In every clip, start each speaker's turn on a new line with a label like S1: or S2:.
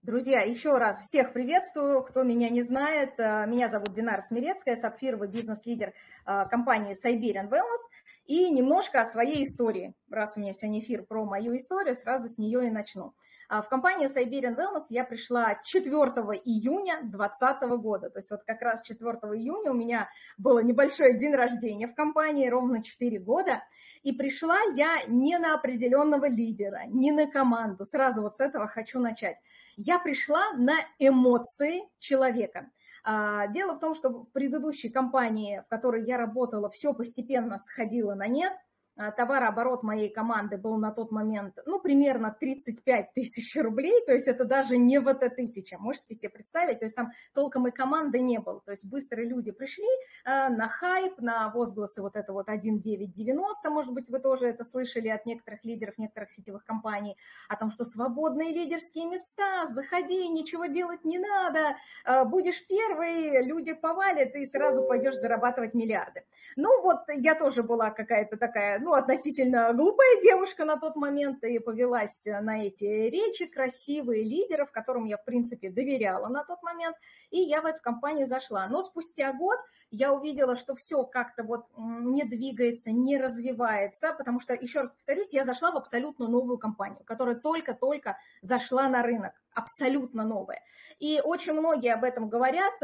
S1: Друзья, еще раз всех приветствую, кто меня не знает. Меня зовут Динара Смирецкая, сапфировый бизнес-лидер компании Siberian Wellness. И немножко о своей истории. Раз у меня сегодня эфир про мою историю, сразу с нее и начну. В компанию Siberian Wellness я пришла 4 июня 2020 года. То есть вот как раз 4 июня у меня был небольшой день рождения в компании, ровно 4 года. И пришла я не на определенного лидера, не на команду. Сразу вот с этого хочу начать. Я пришла на эмоции человека. Дело в том, что в предыдущей компании, в которой я работала, все постепенно сходило на нет. Товарооборот моей команды был на тот момент, примерно 35 тысяч рублей, то есть это даже не ВТ-1000, можете себе представить, то есть там толком и команды не было, то есть быстрые люди пришли на хайп, на возгласы вот это вот 1.990, может быть, вы тоже это слышали от некоторых лидеров, некоторых сетевых компаний, о том, что свободные лидерские места, заходи, ничего делать не надо, будешь первый, люди повалят, и сразу пойдешь зарабатывать миллиарды. Ну вот я тоже была какая-то такая, относительно глупая девушка на тот момент и повелась на эти речи, красивые лидеров, которым я, в принципе, доверяла на тот момент, и я в эту компанию зашла. Но спустя год я увидела, что все как-то вот не двигается, не развивается, потому что, еще раз повторюсь, я зашла в абсолютно новую компанию, которая только-только зашла на рынок, абсолютно новая. И очень многие об этом говорят,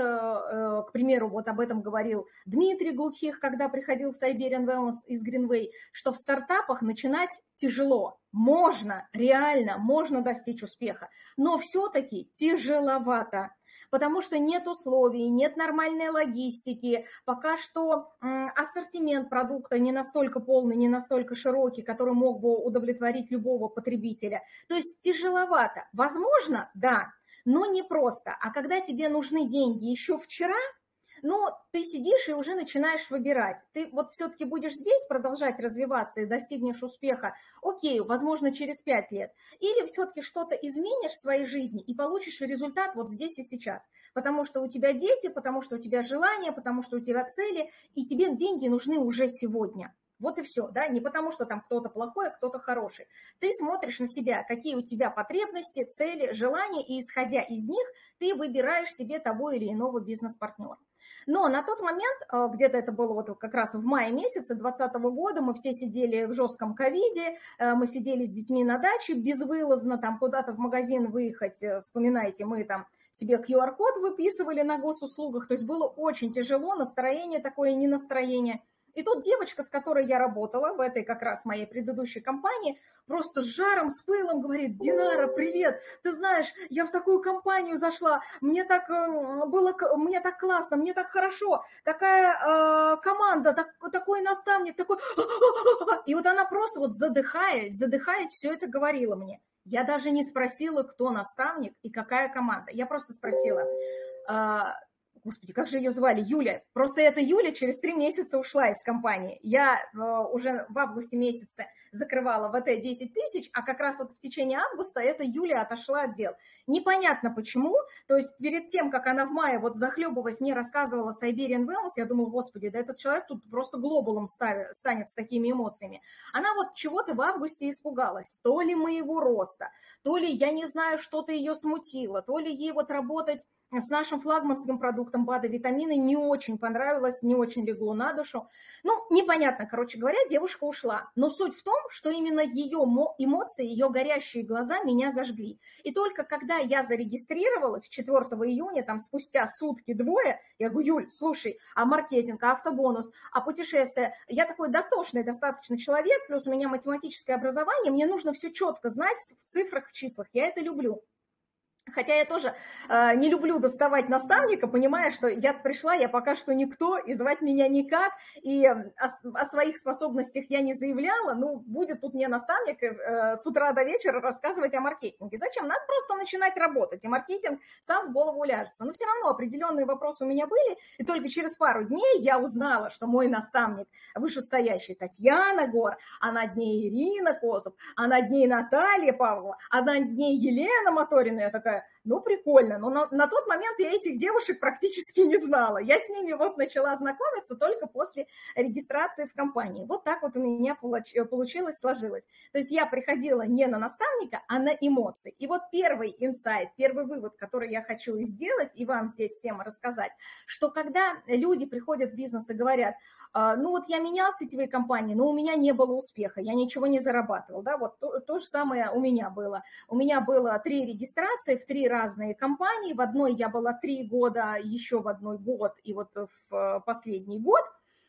S1: к примеру, вот об этом говорил Дмитрий Глухих, когда приходил в Siberian Wellness из Greenway, что в стартапах начинать тяжело. Можно, реально, можно достичь успеха, но все-таки тяжеловато. Потому что нет условий, нет нормальной логистики, пока что ассортимент продукта не настолько полный, не настолько широкий, который мог бы удовлетворить любого потребителя. То есть тяжеловато. Возможно, да, но не просто. А когда тебе нужны деньги еще вчера, ты сидишь и уже начинаешь выбирать. Ты вот все-таки будешь здесь продолжать развиваться и достигнешь успеха, окей, возможно, через 5 лет. Или все-таки что-то изменишь в своей жизни и получишь результат вот здесь и сейчас. Потому что у тебя дети, потому что у тебя желания, потому что у тебя цели, и тебе деньги нужны уже сегодня. Вот и все, да, не потому что там кто-то плохой, а кто-то хороший. Ты смотришь на себя, какие у тебя потребности, цели, желания, и исходя из них ты выбираешь себе того или иного бизнес-партнера. Но на тот момент, где-то это было вот как раз в мае месяце 2020 года, мы все сидели в жестком ковиде, мы сидели с детьми на даче, безвылазно там куда-то в магазин выехать, вспоминайте, мы там себе QR-код выписывали на госуслугах, то есть было очень тяжело, настроение такое, не настроение. И тут девочка, с которой я работала, в этой как раз моей предыдущей компании, просто с жаром, с пылом говорит: Динара, привет, ты знаешь, я в такую компанию зашла, мне так классно, мне так хорошо, такая команда, такой наставник, такой... И вот она просто вот задыхаясь, все это говорила мне. Я даже не спросила, кто наставник и какая команда. Я просто спросила... Господи, как же ее звали? Юля. Просто эта Юля через 3 месяца ушла из компании. Я уже в августе месяце закрывала ВТ 10 тысяч, а как раз вот в течение августа эта Юля отошла от дел. Непонятно почему. То есть перед тем, как она в мае, вот захлебываясь, мне рассказывала Siberian Wellness, я думала, господи, да этот человек тут просто глобалом станет с такими эмоциями. Она вот чего-то в августе испугалась. То ли моего роста, то ли, я не знаю, что-то ее смутило, то ли ей вот работать с нашим флагманским продуктом БАДы витамины не очень понравилось, не очень легло на душу. Непонятно, короче говоря, девушка ушла. Но суть в том, что именно ее эмоции, ее горящие глаза меня зажгли. И только когда я зарегистрировалась 4 июня, там спустя сутки-двое, я говорю: Юль, слушай, а маркетинг, а автобонус, а путешествия? Я такой дотошный достаточно человек, плюс у меня математическое образование, мне нужно все четко знать в цифрах, в числах. Я это люблю. Хотя я тоже не люблю доставать наставника, понимая, что я пришла, я пока что никто, и звать меня никак, и о своих способностях я не заявляла, будет тут мне наставник с утра до вечера рассказывать о маркетинге. Зачем? Надо просто начинать работать, и маркетинг сам в голову уляжется. Но все равно определенные вопросы у меня были, и только через пару дней я узнала, что мой наставник вышестоящий Татьяна Гор, а над ней Ирина Козуб, а над ней Наталья Павлова, а над ней Елена Моторина. Я такая: такая, ну, прикольно. Но на тот момент я этих девушек практически не знала. Я с ними вот начала знакомиться только после регистрации в компании. Вот так вот у меня получилось, сложилось. То есть я приходила не на наставника, а на эмоции. И вот первый инсайт, первый вывод, который я хочу сделать и вам здесь всем рассказать, что когда люди приходят в бизнес и говорят, ну вот я менял сетевые компании, но у меня не было успеха, я ничего не зарабатывал, да, вот то же самое у меня было. У меня было 3 регистрации в 3 разные компании, в одной я была 3 года, еще в одной год и вот в последний год,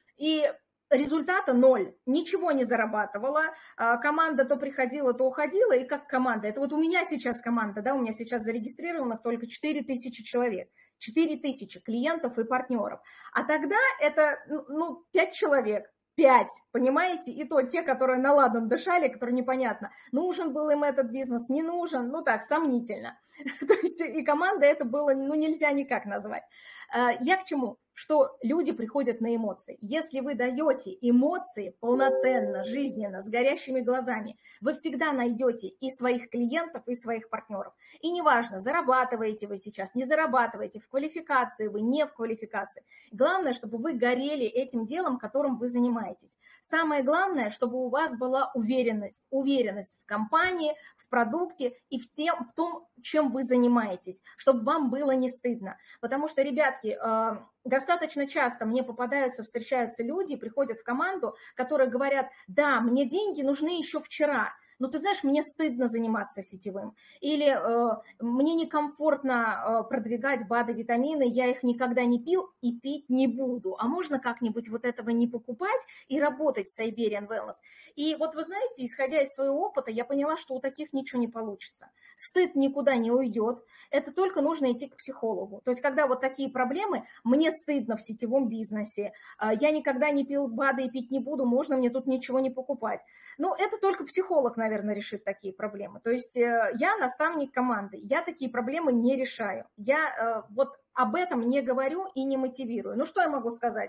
S1: и результата 0, ничего не зарабатывала, команда то приходила, то уходила, и как команда, это вот у меня сейчас команда, да, у меня сейчас зарегистрированных только 4000 человек, 4000 клиентов и партнеров, а тогда это, ну, 5 человек, 5, понимаете, и то те, которые на ладан дышали, которые непонятно, нужен был им этот бизнес, не нужен, ну так, сомнительно, то есть и команда это было, ну, нельзя никак назвать. Я к чему? Что люди приходят на эмоции. Если вы даете эмоции полноценно, жизненно, с горящими глазами, вы всегда найдете и своих клиентов, и своих партнеров. И неважно, зарабатываете вы сейчас, не зарабатываете, в квалификации вы, не в квалификации. Главное, чтобы вы горели этим делом, которым вы занимаетесь. Самое главное, чтобы у вас была уверенность в компании, в продукте и в том, чем вы занимаетесь, чтобы вам было не стыдно. Потому что, ребятки, достаточно часто мне встречаются люди, приходят в команду, которые говорят, да, мне деньги нужны еще вчера, но ты знаешь, мне стыдно заниматься сетевым, или мне некомфортно продвигать БАДы, витамины, я их никогда не пил и пить не буду, а можно как-нибудь вот этого не покупать и работать с Siberian Wellness. И вот вы знаете, исходя из своего опыта, я поняла, что у таких ничего не получится. Стыд никуда не уйдет, это только нужно идти к психологу. То есть когда вот такие проблемы, мне стыдно в сетевом бизнесе, я никогда не пил БАДы и пить не буду, можно мне тут ничего не покупать. Ну, это только психолог, наверное, решит такие проблемы. То есть я наставник команды, я такие проблемы не решаю. Я вот об этом не говорю и не мотивирую. Ну, что я могу сказать?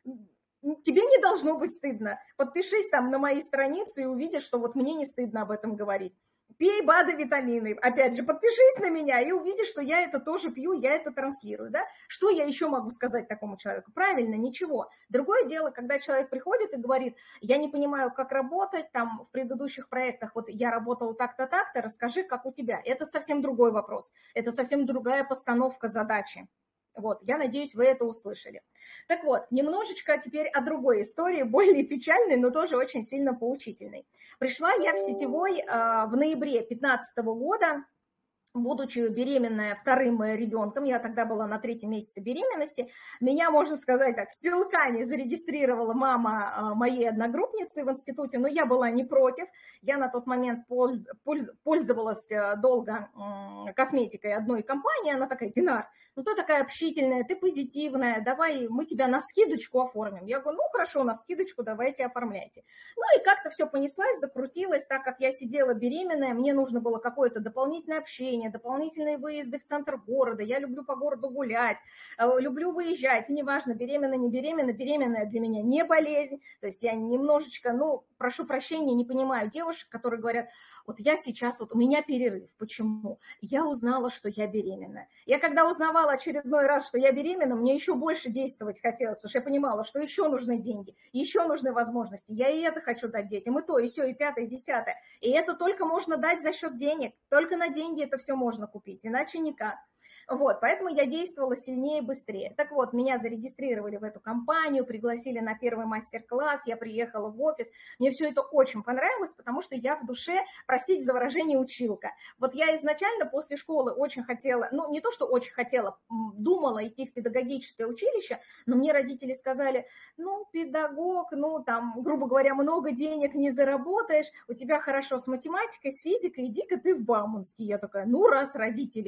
S1: Тебе не должно быть стыдно. Подпишись там на мои страницы и увидишь, что вот мне не стыдно об этом говорить. Пей БАДы, витамины. Опять же, подпишись на меня и увидишь, что я это тоже пью, я это транслирую. Да? Что я еще могу сказать такому человеку? Правильно, ничего. Другое дело, когда человек приходит и говорит, я не понимаю, как работать, там в предыдущих проектах, вот я работал так-то, так-то, расскажи, как у тебя. Это совсем другой вопрос. Это совсем другая постановка задачи. Вот, я надеюсь, вы это услышали. Так вот, немножечко теперь о другой истории, более печальной, но тоже очень сильно поучительной. Пришла я в сетевой в ноябре 2015 года, будучи беременная вторым ребенком, я тогда была на 3-м месяце беременности, меня, можно сказать так, силками зарегистрировала мама моей одногруппницы в институте, но я была не против. Я на тот момент пользовалась долго косметикой одной компании, она такая, Динар, ну ты такая общительная, ты позитивная, давай мы тебя на скидочку оформим. Я говорю, ну хорошо, на скидочку давайте оформляйте. Ну и как-то все понеслась, закрутилась, так как я сидела беременная, мне нужно было какое-то дополнительное общение, дополнительные выезды в центр города, я люблю по городу гулять, люблю выезжать, и неважно, беременна, не беременна, беременная для меня не болезнь, то есть я немножечко, ну, прошу прощения, не понимаю девушек, которые говорят, вот я сейчас, вот у меня перерыв, почему? Я узнала, что я беременна. Я когда узнавала очередной раз, что я беременна, мне еще больше действовать хотелось, потому что я понимала, что еще нужны деньги, еще нужны возможности, я и это хочу дать детям, и то, и все, и пятое, и десятое, и это только можно дать за счет денег, только на деньги это все можно купить, иначе никак. Вот, поэтому я действовала сильнее и быстрее. Так вот, меня зарегистрировали в эту компанию, пригласили на первый мастер-класс, я приехала в офис. Мне все это очень понравилось, потому что я в душе, простите за выражение, училка. Вот я изначально после школы очень хотела, ну, не то, что очень хотела, думала идти в педагогическое училище, но мне родители сказали, ну, педагог, ну, там, грубо говоря, много денег не заработаешь, у тебя хорошо с математикой, с физикой, иди-ка ты в Бауманский. Я такая, ну, раз родители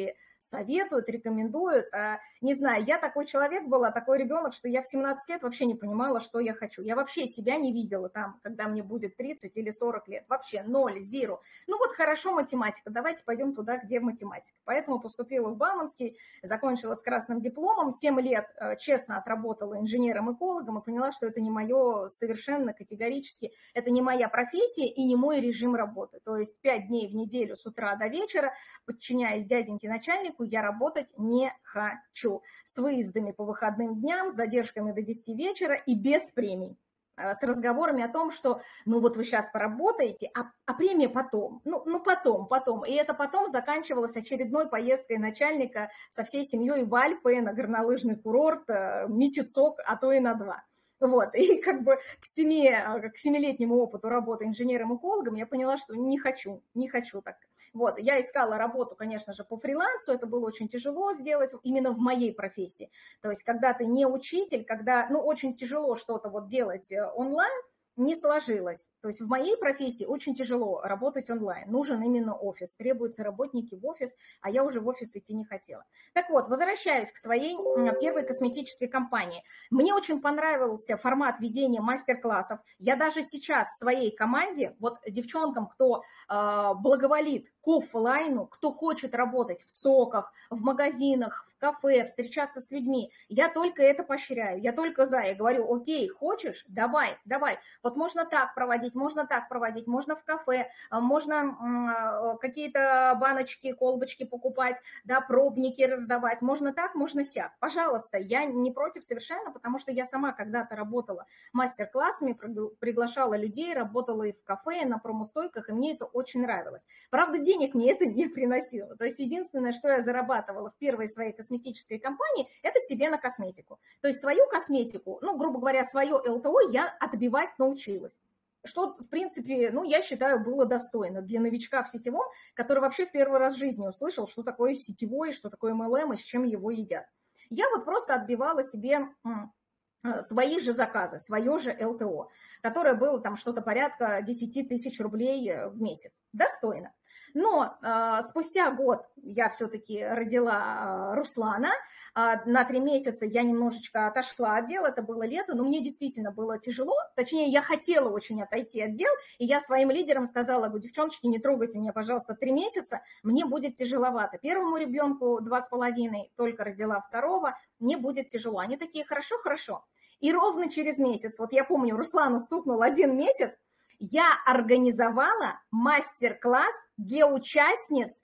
S1: советуют, рекомендуют. Не знаю, я такой человек была, такой ребенок, что я в 17 лет вообще не понимала, что я хочу. Я вообще себя не видела там, когда мне будет 30 или 40 лет. Вообще ноль, зиро. Ну вот хорошо математика, давайте пойдем туда, где математика. Поэтому поступила в Бауманский, закончила с красным дипломом, 7 лет честно отработала инженером-экологом и поняла, что это не мое совершенно категорически, это не моя профессия и не мой режим работы. То есть 5 дней в неделю с утра до вечера, подчиняясь дяденьке начальнику, я работать не хочу. С выездами по выходным дням, с задержками до 10 вечера и без премий. С разговорами о том, что ну вот вы сейчас поработаете, а премия потом, потом. И это потом заканчивалось очередной поездкой начальника со всей семьей в Альпы на горнолыжный курорт месяцок, а то и на 2. Вот, и как бы к 7-летнему опыту работы инженером-экологом я поняла, что не хочу так. Вот, я искала работу, конечно же, по фрилансу, это было очень тяжело сделать именно в моей профессии. То есть, когда ты не учитель, когда, ну, очень тяжело что-то вот делать онлайн, не сложилось. То есть в моей профессии очень тяжело работать онлайн. Нужен именно офис, требуются работники в офис, а я уже в офис идти не хотела. Так вот, возвращаюсь к своей первой косметической компании. Мне очень понравился формат ведения мастер-классов. Я даже сейчас в своей команде, вот девчонкам, кто благоволит к оффлайну, кто хочет работать в ЦОКах, в магазинах, в кафе, встречаться с людьми, я только это поощряю, я только за. Я говорю, окей, хочешь? Давай. Вот можно так проводить, можно в кафе, можно какие-то баночки, колбочки покупать, да, пробники раздавать, можно так, можно сяк. Пожалуйста, я не против совершенно, потому что я сама когда-то работала мастер-классами, приглашала людей, работала и в кафе, и на промостойках, и мне это очень нравилось. Правда, денег мне это не приносило. То есть единственное, что я зарабатывала в первой своей косметической компании, это себе на косметику. То есть свою косметику, ну, грубо говоря, свое ЛТО я отбивать научилась. Что, в принципе, ну, я считаю, было достойно для новичка в сетевом, который вообще в первый раз в жизни услышал, что такое сетевой, что такое MLM и с чем его едят. Я вот просто отбивала себе свои же заказы, свое же ЛТО, которое было там что-то порядка 10 тысяч рублей в месяц. Достойно. Но спустя год я все-таки родила Руслана. На 3 месяца я немножечко отошла от дела, это было лето, но мне действительно было тяжело. Точнее, я хотела очень отойти от дел, и я своим лидерам сказала, говорю, девчоночки, не трогайте меня, пожалуйста, 3 месяца, мне будет тяжеловато. Первому ребенку 2,5, только родила второго, мне будет тяжело. Они такие, хорошо. И ровно через месяц, вот я помню, Руслану стукнул 1 месяц, я организовала мастер-класс для участниц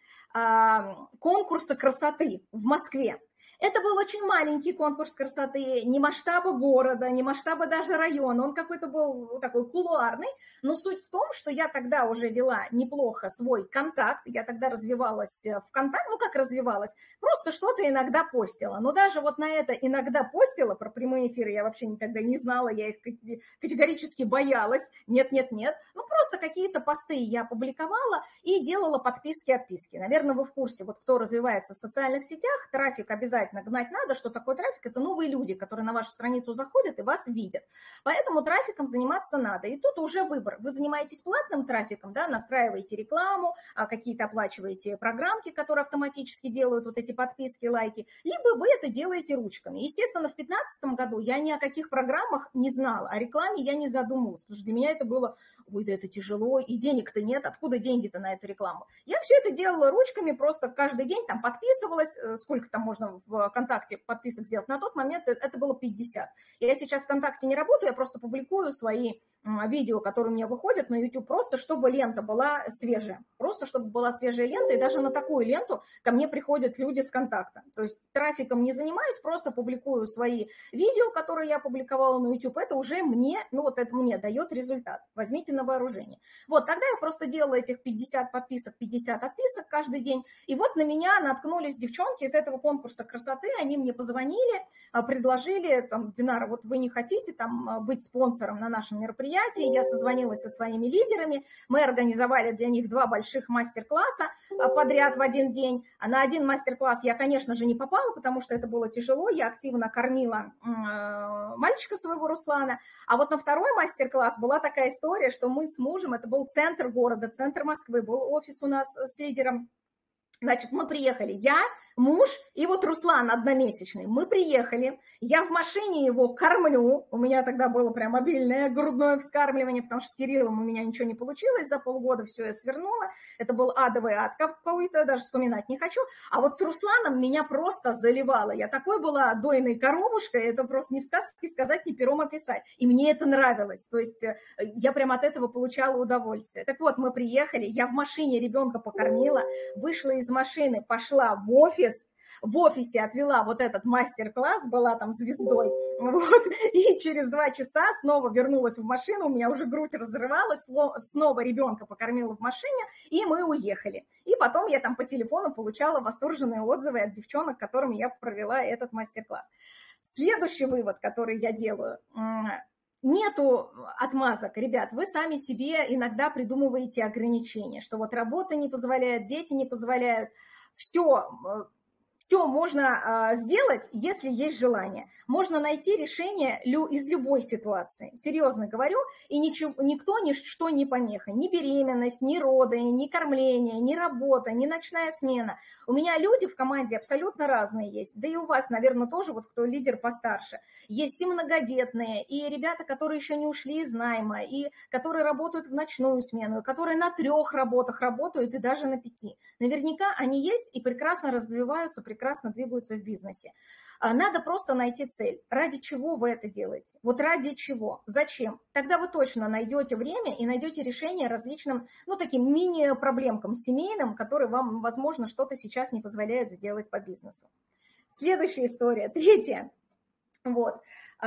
S1: конкурса красоты в Москве. Это был очень маленький конкурс красоты, не масштаба города, не масштаба даже района, он какой-то был такой кулуарный, но суть в том, что я тогда уже вела неплохо свой контакт, я тогда развивалась в контакте, ну как развивалась, просто что-то иногда постила, но даже вот на это иногда постила, про прямые эфиры я вообще никогда не знала, я их категорически боялась, нет, ну просто какие-то посты я публиковала и делала подписки-отписки. Наверное, вы в курсе, вот кто развивается в социальных сетях, трафик обязательно гнать надо, что такое трафик, это новые люди, которые на вашу страницу заходят и вас видят. Поэтому трафиком заниматься надо. И тут уже выбор. Вы занимаетесь платным трафиком, да, настраиваете рекламу, какие-то оплачиваете программки, которые автоматически делают вот эти подписки, лайки, либо вы это делаете ручками. Естественно, в 2015 году я ни о каких программах не знала, о рекламе я не задумывалась, потому что для меня это было, ой, да это тяжело, и денег-то нет, откуда деньги-то на эту рекламу? Я все это делала ручками, просто каждый день там подписывалась, сколько там можно в ВКонтакте подписок сделать. На тот момент это было 50. Я сейчас в ВКонтакте не работаю, я просто публикую свои видео, которые у меня выходят на YouTube, просто чтобы лента была свежая. Просто чтобы была свежая лента, и даже на такую ленту ко мне приходят люди с контакта. То есть трафиком не занимаюсь, просто публикую свои видео, которые я публиковала на YouTube. Это уже мне, ну вот это мне дает результат. Возьмите на вооружение. Вот тогда я просто делала этих 50 подписок, 50 отписок каждый день. И вот на меня наткнулись девчонки из этого конкурса красоты, они мне позвонили, предложили, там, Динара, вот вы не хотите там быть спонсором на нашем мероприятии? Я созвонилась со своими лидерами, мы организовали для них 2 больших мастер-класса подряд в один день. А на один мастер-класс я, конечно же, не попала, потому что это было тяжело, я активно кормила мальчика своего Руслана. А вот на второй мастер-класс была такая история, что мы с мужем, это был центр города, центр Москвы, был офис у нас с лидером. Значит, мы приехали, я, муж и вот Руслан одномесячный. Мы приехали, я в машине его кормлю, у меня тогда было прям обильное грудное вскармливание, потому что с Кириллом у меня ничего не получилось, за полгода все я свернула, это был адовый ад какой-то, даже вспоминать не хочу, а вот с Русланом меня просто заливало, я такой была дойной коровушкой, это просто не в сказке сказать, ни пером описать, и мне это нравилось, то есть я прям от этого получала удовольствие. Так вот, мы приехали, я в машине ребенка покормила, вышла из машины, пошла в офис, в офисе отвела вот этот мастер-класс, была там звездой, вот, и через 2 часа снова вернулась в машину, у меня уже грудь разрывалась, снова ребенка покормила в машине, и мы уехали. И потом я там по телефону получала восторженные отзывы от девчонок, которым я провела этот мастер-класс. Следующий вывод, который я делаю – нету отмазок, ребят, вы сами себе иногда придумываете ограничения, что вот работа не позволяет, дети не позволяют, все можно сделать, если есть желание. Можно найти решение из любой ситуации. Серьезно говорю, и никто ничто не помеха. Ни беременность, ни роды, ни кормление, ни работа, ни ночная смена. У меня люди в команде абсолютно разные есть. Да и у вас, наверное, тоже, вот кто лидер постарше. Есть и многодетные, и ребята, которые еще не ушли из найма, и которые работают в ночную смену, и которые на 3 работах работают, и даже на 5. Наверняка они есть и прекрасно развиваются, прекрасно двигаются в бизнесе. Надо просто найти цель. Ради чего вы это делаете? Вот ради чего? Зачем? Тогда вы точно найдете время и найдете решение различным, ну, таким мини-проблемкам семейным, которые вам, возможно, что-то сейчас не позволяют сделать по бизнесу. Следующая история, 3. Вот.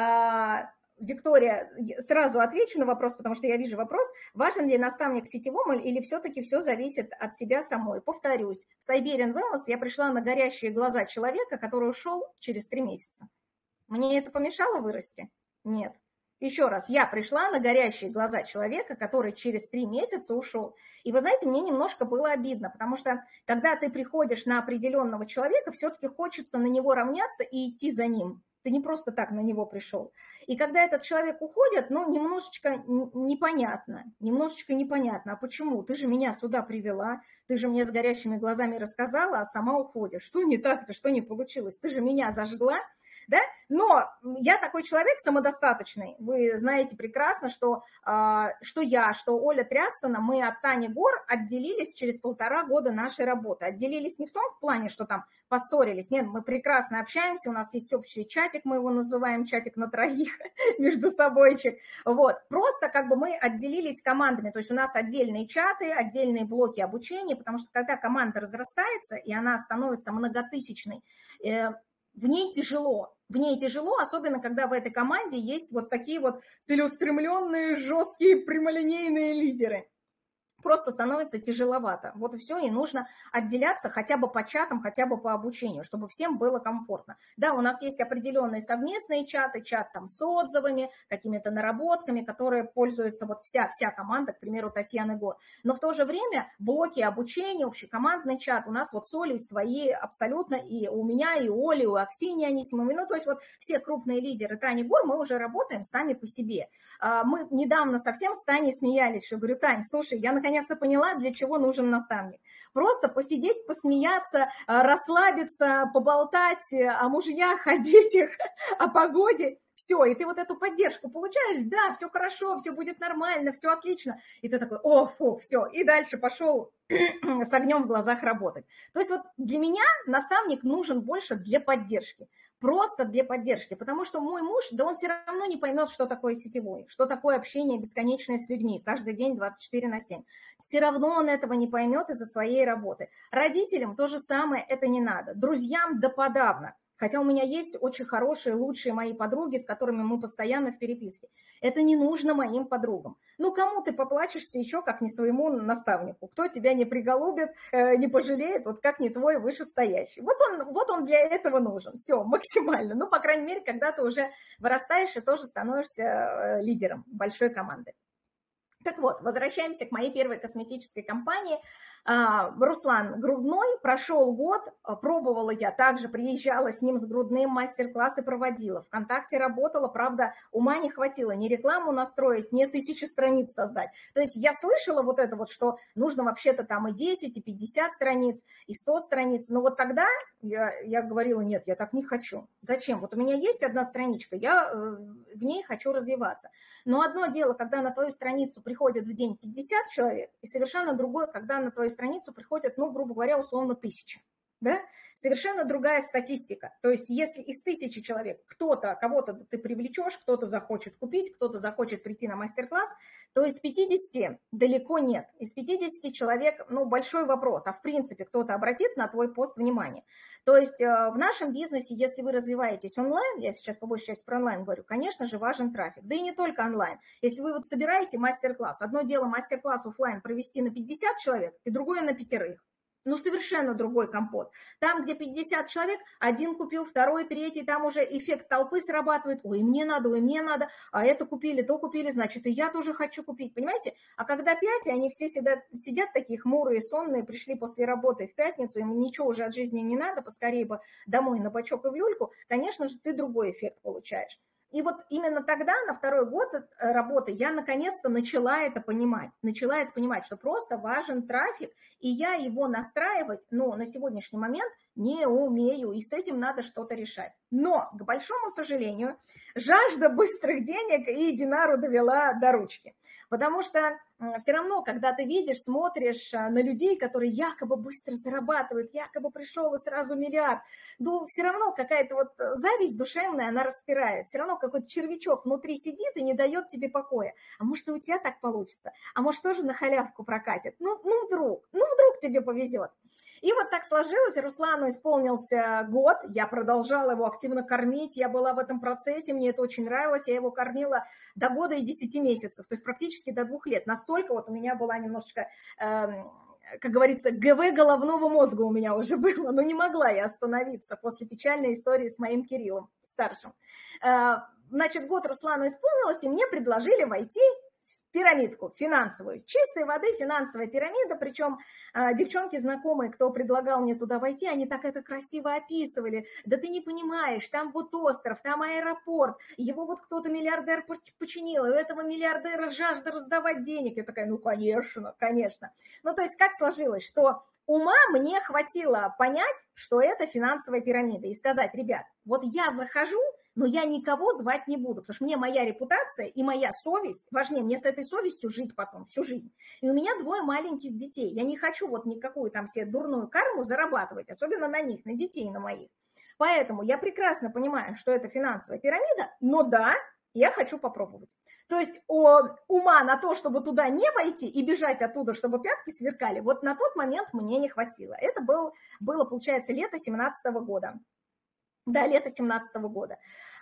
S1: Виктория, сразу отвечу на вопрос, потому что я вижу вопрос. Важен ли наставник сетевому или все-таки все зависит от себя самой? Повторюсь, в Siberian Wellness я пришла на горящие глаза человека, который ушел через 3 месяца. Мне это помешало вырасти? Нет. Еще раз, я пришла на горящие глаза человека, который через 3 месяца ушел. И вы знаете, мне немножко было обидно, потому что когда ты приходишь на определенного человека, все-таки хочется на него равняться и идти за ним. Ты не просто так на него пришел. И когда этот человек уходит, ну, немножечко непонятно, а почему? Ты же меня сюда привела, ты же мне с горящими глазами рассказала, а сама уходишь. Что не так-то, что не получилось? Ты же меня зажгла. Да? Но я такой человек самодостаточный. Вы знаете прекрасно, что я, что Оля Трясина, мы от Тани Гор отделились через 1,5 года нашей работы. Отделились не в том плане, что там поссорились. Нет, мы прекрасно общаемся, у нас есть общий чатик, мы его называем чатик на 3 между собойчик. Вот. Просто как бы мы отделились командами. То есть у нас отдельные чаты, отдельные блоки обучения, потому что когда команда разрастается, и она становится многотысячной, в ней тяжело, особенно когда в этой команде есть вот такие вот целеустремленные, жесткие, прямолинейные лидеры. Просто становится тяжеловато. Вот и все, и нужно отделяться хотя бы по чатам, хотя бы по обучению, чтобы всем было комфортно. Да, у нас есть определенные совместные чаты, чат там с отзывами, какими-то наработками, которые пользуются вот вся команда, к примеру, Татьяны Гор. Но в то же время блоки обучения, общекомандный чат у нас вот с Олей свои абсолютно, и у меня, и у Оли, и у Аксиньи Анисимовой, ну то есть вот все крупные лидеры Тани Гор, мы уже работаем сами по себе. Мы недавно совсем с Таней смеялись, что говорю: Тань, слушай, я наконец-то поняла, для чего нужен наставник. Просто посидеть, посмеяться, расслабиться, поболтать о мужьях, о детях, о погоде. Все, и ты вот эту поддержку получаешь, да, все хорошо, все будет нормально, все отлично. И ты такой: о, фу, все, и дальше пошел с огнем в глазах работать. То есть вот для меня наставник нужен больше для поддержки. Просто для поддержки, потому что мой муж, да он все равно не поймет, что такое сетевой, что такое общение бесконечное с людьми, каждый день 24/7. Все равно он этого не поймет из-за своей работы. Родителям то же самое это не надо, друзьям да подавно. Хотя у меня есть очень хорошие, лучшие мои подруги, с которыми мы постоянно в переписке. Это не нужно моим подругам. Ну, кому ты поплачешься еще, как не своему наставнику? Кто тебя не приголубит, не пожалеет, вот как не твой вышестоящий. Вот он для этого нужен. Все, максимально. Ну, по крайней мере, когда ты уже вырастаешь и тоже становишься лидером большой команды. Так вот, возвращаемся к моей первой косметической компании. Руслан грудной, прошел год, пробовала я, также приезжала с ним с грудным, мастер-классы проводила, ВКонтакте работала, правда, ума не хватило ни рекламу настроить, ни 1000 страниц создать. То есть я слышала вот это вот, что нужно вообще-то там и 10, и 50 страниц, и 100 страниц, но вот тогда я говорила, нет, я так не хочу. Зачем? Вот у меня есть одна страничка, я в ней хочу развиваться. Но одно дело, когда на твою страницу приходит в день 50 человек, и совершенно другое, когда на твою страницу приходят, ну, грубо говоря, условно 1000. Да? Совершенно другая статистика. То есть если из 1000 человек кого-то ты привлечешь, кто-то захочет купить, кто-то захочет прийти на мастер-класс, то из 50 далеко нет. Из 50 человек, ну, большой вопрос, а в принципе кто-то обратит на твой пост внимание. То есть в нашем бизнесе, если вы развиваетесь онлайн, я сейчас по большей части про онлайн говорю, конечно же, важен трафик. Да и не только онлайн. Если вы вот собираете мастер-класс, одно дело мастер-класс офлайн провести на 50 человек, и другое на 5. Ну, совершенно другой компот. Там, где 50 человек, один купил, второй, третий, там уже эффект толпы срабатывает. Ой, мне надо, а это купили, то купили, значит, и я тоже хочу купить, понимаете? А когда 5, они все сидят такие хмурые, сонные, пришли после работы в пятницу, им ничего уже от жизни не надо, поскорее бы домой на бочок и в люльку, конечно же, ты другой эффект получаешь. И вот именно тогда, на второй год работы, я наконец-то начала это понимать, что просто важен трафик, и я его настраивать, но на сегодняшний момент не умею, и с этим надо что-то решать. Но, к большому сожалению, жажда быстрых денег и Динару довела до ручки. Потому что все равно, когда ты видишь, смотришь на людей, которые якобы быстро зарабатывают, якобы пришел и сразу миллиард, ну, все равно какая-то вот зависть душевная, она распирает. Все равно какой-то червячок внутри сидит и не дает тебе покоя. А может, и у тебя так получится? А может, тоже на халявку прокатит? Ну вдруг тебе повезет. И вот так сложилось, Руслану исполнился год, я продолжала его активно кормить, я была в этом процессе, мне это очень нравилось, я его кормила до года и 10 месяцев, то есть практически до 2 лет. Настолько вот у меня была немножечко, как говорится, ГВ головного мозга у меня уже было, но не могла я остановиться после печальной истории с моим Кириллом старшим. Значит, год Руслану исполнилось, и мне предложили войти пирамидку финансовую, чистой воды финансовая пирамида, причем девчонки знакомые, кто предлагал мне туда войти, они так это красиво описывали, да ты не понимаешь, там вот остров, там аэропорт, его вот кто-то миллиардер починил, и у этого миллиардера жажда раздавать денег, я такая, ну конечно, ну то есть как сложилось, что ума мне хватило понять, что это финансовая пирамида, и сказать, ребят, вот я захожу, но я никого звать не буду, потому что мне моя репутация и моя совесть важнее, мне с этой совестью жить потом всю жизнь. И у меня 2 маленьких детей, я не хочу вот никакую там себе дурную карму зарабатывать, особенно на них, на детей, на моих. Поэтому я прекрасно понимаю, что это финансовая пирамида, но да, я хочу попробовать. То есть ума на то, чтобы туда не войти и бежать оттуда, чтобы пятки сверкали, вот на тот момент мне не хватило. Это было получается, лето 2017 года. Да, лето 2017 года.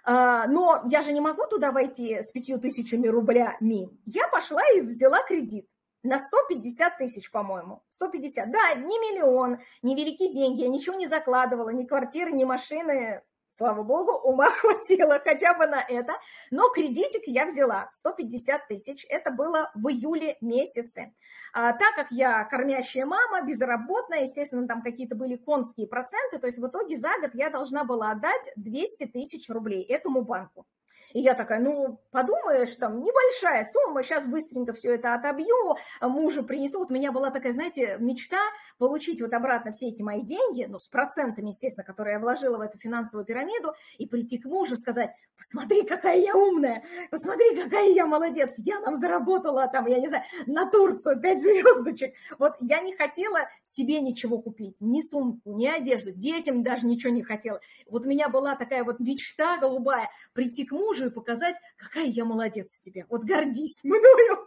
S1: Но я же не могу туда войти с 5000 рублями. Я пошла и взяла кредит на 150 тысяч, по-моему. 150, да, не миллион, не великие деньги, я ничего не закладывала, ни квартиры, ни машины. Слава богу, ума хватило хотя бы на это. Но кредитик я взяла 150 тысяч. Это было в июле месяце. Так как я кормящая мама, безработная, естественно, там какие-то были конские проценты, то есть в итоге за год я должна была отдать 200 тысяч рублей этому банку. И я такая, ну, подумаешь, там, небольшая сумма, сейчас быстренько все это отобью, мужу принесу. Вот у меня была такая, знаете, мечта получить вот обратно все эти мои деньги, ну, с процентами, естественно, которые я вложила в эту финансовую пирамиду, и прийти к мужу, сказать, посмотри, какая я умная, посмотри, какая я молодец, я нам заработала там, я не знаю, на Турцию 5 звездочек. Вот я не хотела себе ничего купить, ни сумку, ни одежду, детям даже ничего не хотела. Вот у меня была такая вот мечта голубая, прийти к мужу и показать, какая я молодец тебе, вот гордись мною.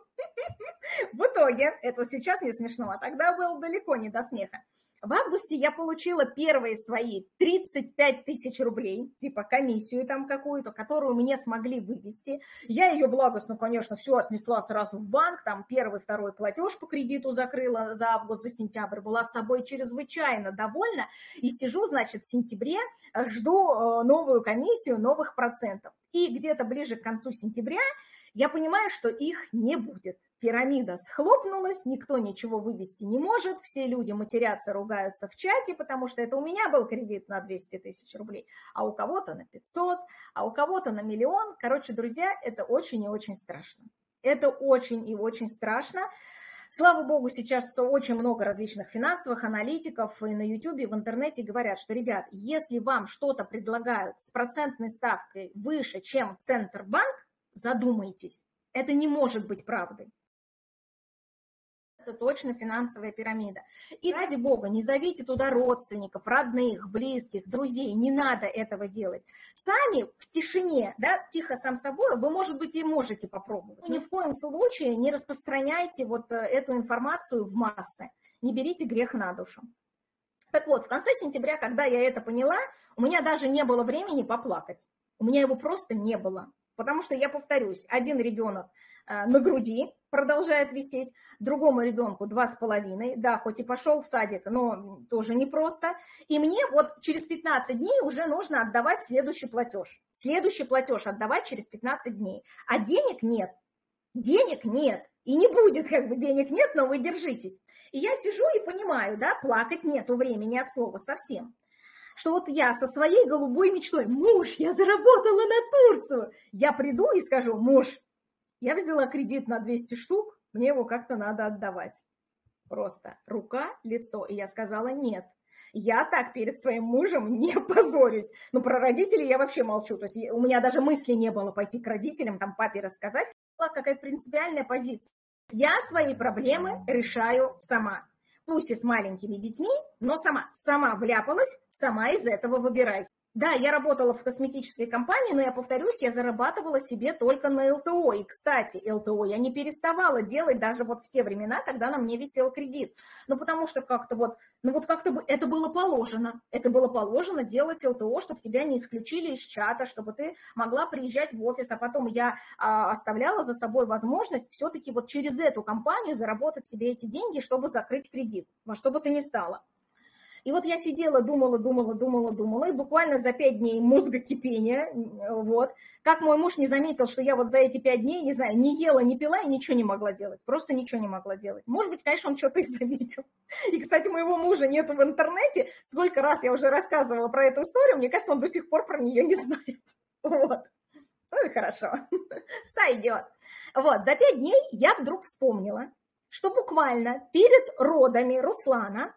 S1: В итоге, это сейчас мне смешно, а тогда было далеко не до смеха. В августе я получила первые свои 35 тысяч рублей, типа комиссию там какую-то, которую мне смогли вывести. Я ее благостно, конечно, все отнесла сразу в банк, там первый, второй платеж по кредиту закрыла за август, за сентябрь, была с собой чрезвычайно довольна. И сижу, значит, в сентябре, жду новую комиссию, новых процентов. И где-то ближе к концу сентября Я понимаю, что их не будет. Пирамида схлопнулась, никто ничего вывести не может, все люди матерятся, ругаются в чате, потому что это у меня был кредит на 200 тысяч рублей, а у кого-то на 500, а у кого-то на миллион. Короче, друзья, это очень и очень страшно. Это очень и очень страшно. Слава богу, сейчас очень много различных финансовых аналитиков и на YouTube, и в интернете говорят, что, ребят, если вам что-то предлагают с процентной ставкой выше, чем Центробанк, задумайтесь. Это не может быть правдой. Это точно финансовая пирамида. И ради бога, не зовите туда родственников, родных, близких, друзей. Не надо этого делать. Сами в тишине, да, тихо сам собой, вы, может быть, и можете попробовать. Но ни в коем случае не распространяйте вот эту информацию в массы. Не берите грех на душу. Так вот, в конце сентября, когда я это поняла, у меня даже не было времени поплакать. У меня его просто не было. Потому что, я повторюсь, один ребенок на груди продолжает висеть, другому ребенку 2,5, да, хоть и пошел в садик, но тоже непросто. И мне вот через 15 дней уже нужно отдавать следующий платеж. Следующий платеж отдавать через 15 дней. А денег нет. Денег нет. И не будет, как бы, денег нет, но вы держитесь. И я сижу и понимаю, да, плакать нету времени от слова совсем. Что вот я со своей голубой мечтой, муж, я заработала на Турцию, я приду и скажу, муж, я взяла кредит на 200 штук, мне его как-то надо отдавать. Просто рука, лицо. И я сказала, нет, я так перед своим мужем не позорюсь. Ну, про родителей я вообще молчу. То есть у меня даже мысли не было пойти к родителям, там, папе рассказать. Какая принципиальная позиция. Я свои проблемы решаю сама. Пусть и с маленькими детьми, но сама вляпалась, сама из этого выбирайся. Да, я работала в косметической компании, но я повторюсь, я зарабатывала себе только на ЛТО. И, кстати, ЛТО я не переставала делать даже вот в те времена, когда на мне висел кредит. Ну, потому что как-то вот, ну вот как-то бы это было положено. Это было положено делать ЛТО, чтобы тебя не исключили из чата, чтобы ты могла приезжать в офис. А потом я оставляла за собой возможность все-таки вот через эту компанию заработать себе эти деньги, чтобы закрыть кредит, во что бы то ни стало. И вот я сидела, думала, и буквально за 5 дней мозгокипения, вот, как мой муж не заметил, что я вот за эти 5 дней, не знаю, не ела, не пила и ничего не могла делать, просто ничего не могла делать. Может быть, конечно, он что-то и заметил. И, кстати, моего мужа нету в интернете, сколько раз я уже рассказывала про эту историю, мне кажется, он до сих пор про нее не знает. Вот. Ну и хорошо, сойдет. Вот, за 5 дней я вдруг вспомнила, что буквально перед родами Руслана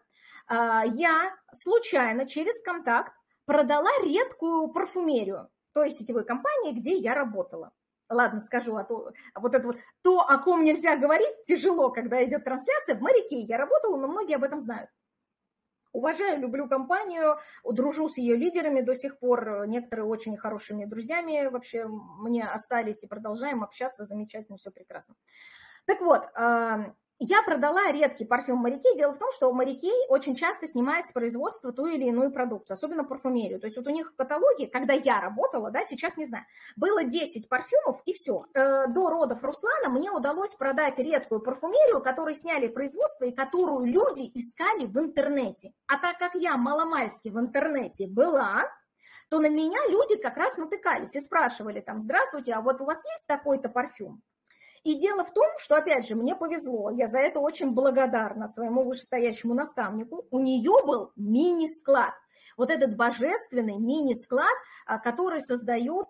S1: я случайно через контакт продала редкую парфюмерию той сетевой компании, где я работала. Ладно, скажу, а то вот это вот то, о ком нельзя говорить, тяжело, когда идет трансляция. В Моряке я работала, но многие об этом знают. Уважаю, люблю компанию, дружу с ее лидерами до сих пор. Некоторые очень хорошими друзьями вообще мне остались и продолжаем общаться. Замечательно, все прекрасно. Так вот, я продала редкий парфюм Моряки. Дело в том, что Моряки очень часто снимает с производства ту или иную продукцию, особенно парфюмерию. То есть вот у них в каталоге, когда я работала, да, сейчас не знаю, было 10 парфюмов и все. До родов Руслана мне удалось продать редкую парфюмерию, которую сняли производство и которую люди искали в интернете. А так как я маломальски в интернете была, то на меня люди как раз натыкались и спрашивали там, здравствуйте, а вот у вас есть такой-то парфюм? И дело в том, что, опять же, мне повезло, я за это очень благодарна своему вышестоящему наставнику, у нее был мини-склад. Вот этот божественный мини-склад, который создает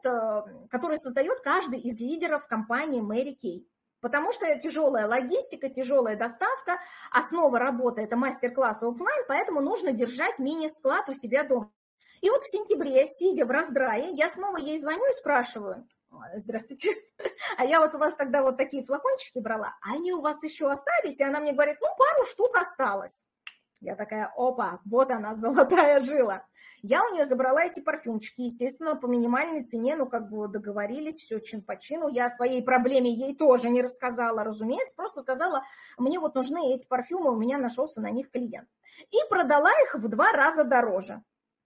S1: каждый из лидеров компании Мэри Кей. Потому что тяжелая логистика, тяжелая доставка, основа работы – это мастер-классы офлайн, поэтому нужно держать мини-склад у себя дома. И вот в сентябре, сидя в раздрае, я снова ей звоню и спрашиваю, здравствуйте, а я вот у вас тогда вот такие флакончики брала, а они у вас еще остались? И она мне говорит, ну, пару штук осталось. Я такая, опа, вот она, золотая жила. Я у нее забрала эти парфюмчики, естественно, по минимальной цене, ну, как бы договорились, все чин по чину. Я о своей проблеме ей тоже не рассказала, разумеется, просто сказала, мне вот нужны эти парфюмы, у меня нашелся на них клиент. И продала их в 2 раза дороже.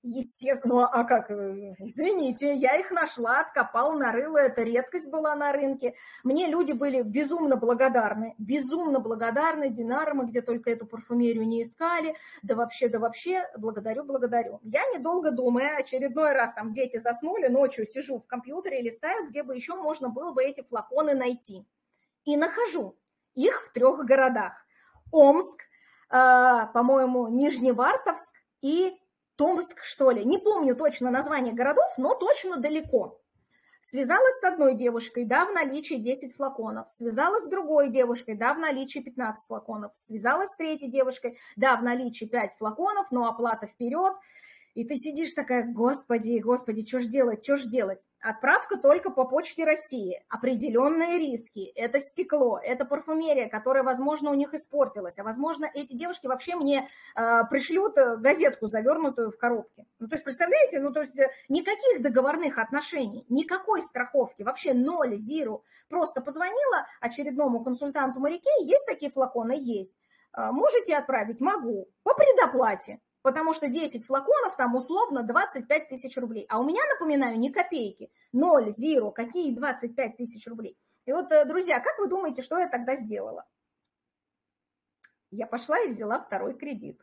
S1: Естественно, ну а как, извините, я их нашла, откопала, нарыла, это редкость была на рынке. Мне люди были безумно благодарны, Динара, мы где только эту парфюмерию не искали, да вообще, благодарю. Я, недолго думая, очередной раз там дети заснули, ночью сижу в компьютере, листаю, где бы еще можно было бы эти флаконы найти. И нахожу их в 3 городах. Омск, по-моему, Нижневартовск и Томск, что ли. Не помню точно название городов, но точно далеко. Связалась с одной девушкой, да, в наличии 10 флаконов. Связалась с другой девушкой, да, в наличии 15 флаконов. Связалась с третьей девушкой, да, в наличии 5 флаконов, но оплата вперед. И ты сидишь такая, господи, что ж делать? Отправка только по почте России. Определенные риски. Это стекло, это парфюмерия, которая, возможно, у них испортилась. А, возможно, эти девушки вообще мне пришлют газетку, завернутую в коробке. Ну, то есть, представляете, никаких договорных отношений, никакой страховки, вообще ноль, зиро. Просто позвонила очередному консультанту моряке, есть такие флаконы? Есть. Можете отправить? Могу. По предоплате. Потому что 10 флаконов там условно 25 тысяч рублей. А у меня, напоминаю, ни копейки. 0, зиро, какие 25 тысяч рублей. И вот, друзья, как вы думаете, что я тогда сделала? Я пошла и взяла 2-й кредит.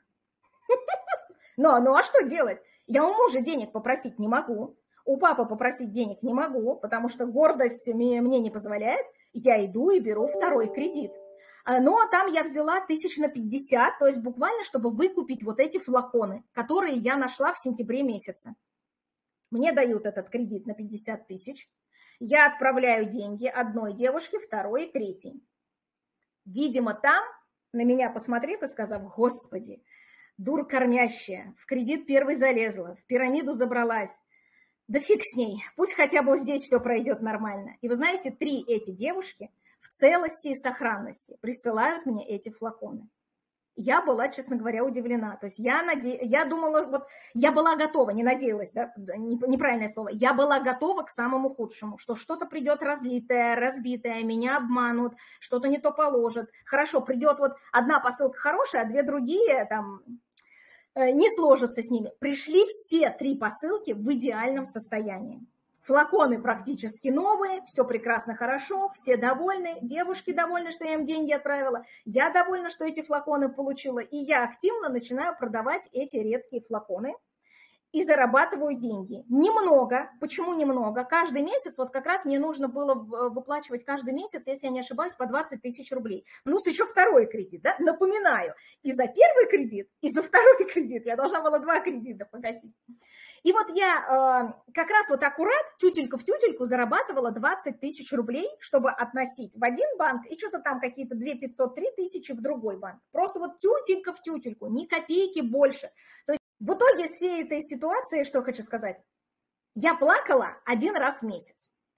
S1: Ну а что делать? Я у мужа денег попросить не могу. У папы попросить денег не могу, потому что гордость мне не позволяет. Я иду и беру 2-й кредит. Но там я взяла 1050 тысяч, то есть буквально, чтобы выкупить вот эти флаконы, которые я нашла в сентябре месяце. Мне дают этот кредит на 50 тысяч. Я отправляю деньги одной девушке, 2-й и 3-й. Видимо, там, на меня посмотрев и сказав, господи, дур кормящая, в кредит 1-й залезла, в пирамиду забралась. Да фиг с ней, пусть хотя бы здесь все пройдет нормально. И вы знаете, 3 эти девушки в целости и сохранности присылают мне эти флаконы. Я была, честно говоря, удивлена. То есть я думала, вот я была готова, не надеялась, да, неправильное слово, я была готова к самому худшему, что что-то придет разлитое, разбитое, меня обманут, что-то не то положат. Хорошо, придет вот одна посылка хорошая, а 2 другие там не сложатся с ними. Пришли все 3 посылки в идеальном состоянии. Флаконы практически новые, все прекрасно, хорошо, все довольны, девушки довольны, что я им деньги отправила, я довольна, что эти флаконы получила, и я активно начинаю продавать эти редкие флаконы и зарабатываю деньги. Немного. Почему немного? Каждый месяц, вот как раз мне нужно было выплачивать каждый месяц, если я не ошибаюсь, по 20 тысяч рублей. Плюс еще 2-й кредит, да? Напоминаю, и за 1-й кредит, и за 2-й кредит я должна была 2 кредита погасить. И вот я как раз вот аккурат тютелька в тютельку зарабатывала 20 тысяч рублей, чтобы относить в один банк и что-то там какие-то 2 500, 3 тысячи в другой банк. Просто вот тютелька в тютельку, ни копейки больше. То есть в итоге из всей этой ситуации, что хочу сказать, я плакала 1 раз в месяц.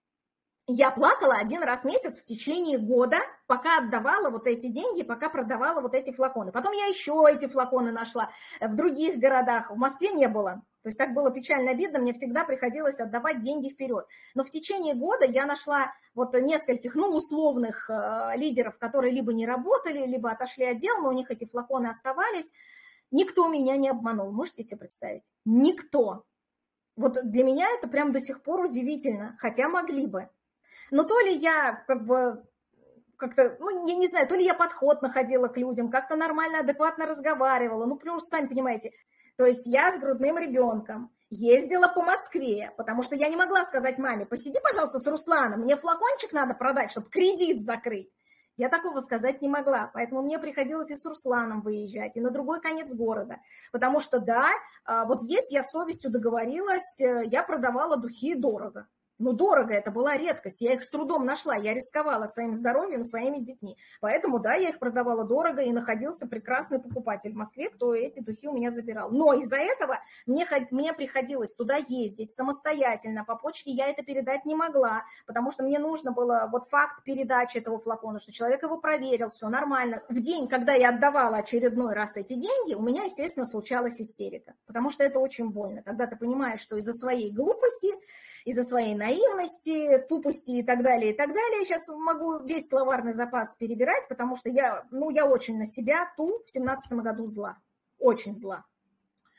S1: Я плакала 1 раз в месяц в течение года, пока отдавала вот эти деньги, пока продавала вот эти флаконы. Потом я еще эти флаконы нашла в других городах. В Москве не было. То есть так было печально обидно, мне всегда приходилось отдавать деньги вперед. Но в течение года я нашла вот нескольких, условных лидеров, которые либо не работали, либо отошли от дел, но у них эти флаконы оставались. Никто меня не обманул, можете себе представить? Никто. Вот для меня это прям до сих пор удивительно, хотя могли бы. Но то ли я как-то, не знаю, то ли я подход находила к людям, как-то нормально, адекватно разговаривала. Плюс, сами понимаете, то есть я с грудным ребенком ездила по Москве, потому что я не могла сказать маме, посиди, пожалуйста, с Русланом, мне флакончик надо продать, чтобы кредит закрыть. Я такого сказать не могла, поэтому мне приходилось и с Русланом выезжать, и на другой конец города. Потому что, да, вот здесь я с совестью договорилась, я продавала духи дорого. Дорого, это была редкость, я их с трудом нашла, я рисковала своим здоровьем, своими детьми. Поэтому, да, я их продавала дорого, и находился прекрасный покупатель в Москве, кто эти духи у меня забирал. Но из-за этого мне приходилось туда ездить самостоятельно, по почте я это передать не могла, потому что мне нужно было вот факт передачи этого флакона, что человек его проверил, все нормально. В день, когда я отдавала очередной раз эти деньги, у меня, естественно, случалась истерика, потому что это очень больно, когда ты понимаешь, что из-за своей глупости, из-за своей наивности, тупости и так далее, я сейчас могу весь словарный запас перебирать, потому что я очень на себя в 17 году зла, очень зла.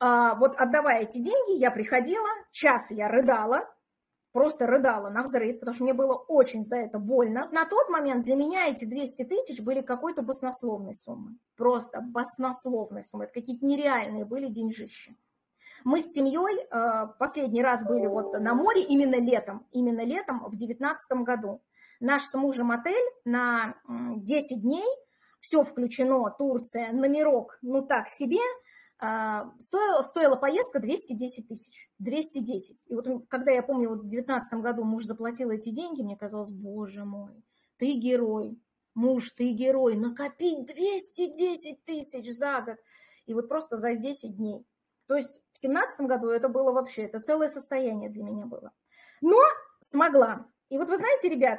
S1: Вот отдавая эти деньги, я приходила, час я рыдала, просто рыдала навзрыд, потому что мне было очень за это больно. На тот момент для меня эти 200 тысяч были какой-то баснословной суммой. Просто баснословной суммой. Это какие-то нереальные были деньжища. Мы с семьей последний раз были вот на море именно летом в 2019 году. Наш с мужем отель на 10 дней, все включено, Турция, номерок, ну так себе, стоила поездка 210 тысяч. 210. И вот когда я помню, вот в 2019 году муж заплатил эти деньги, мне казалось, боже мой, ты герой, муж, ты герой, накопить 210 тысяч за год. И вот просто за 10 дней. То есть в 2017 году это было вообще, это целое состояние для меня было. Но смогла. И вот вы знаете, ребят,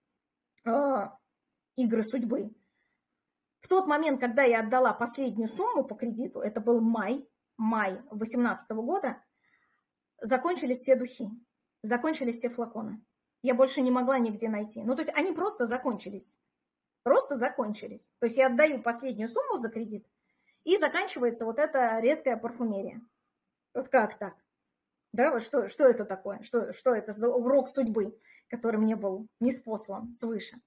S1: игры судьбы. В тот момент, когда я отдала последнюю сумму по кредиту, это был май 2018 года, закончились все духи, закончились все флаконы. Я больше не могла нигде найти. Ну, то есть они просто закончились. Просто закончились. То есть я отдаю последнюю сумму за кредит, и заканчивается вот эта редкая парфюмерия. Вот как так? Да, вот что это такое? Что это за урок судьбы, который мне был ниспослан свыше?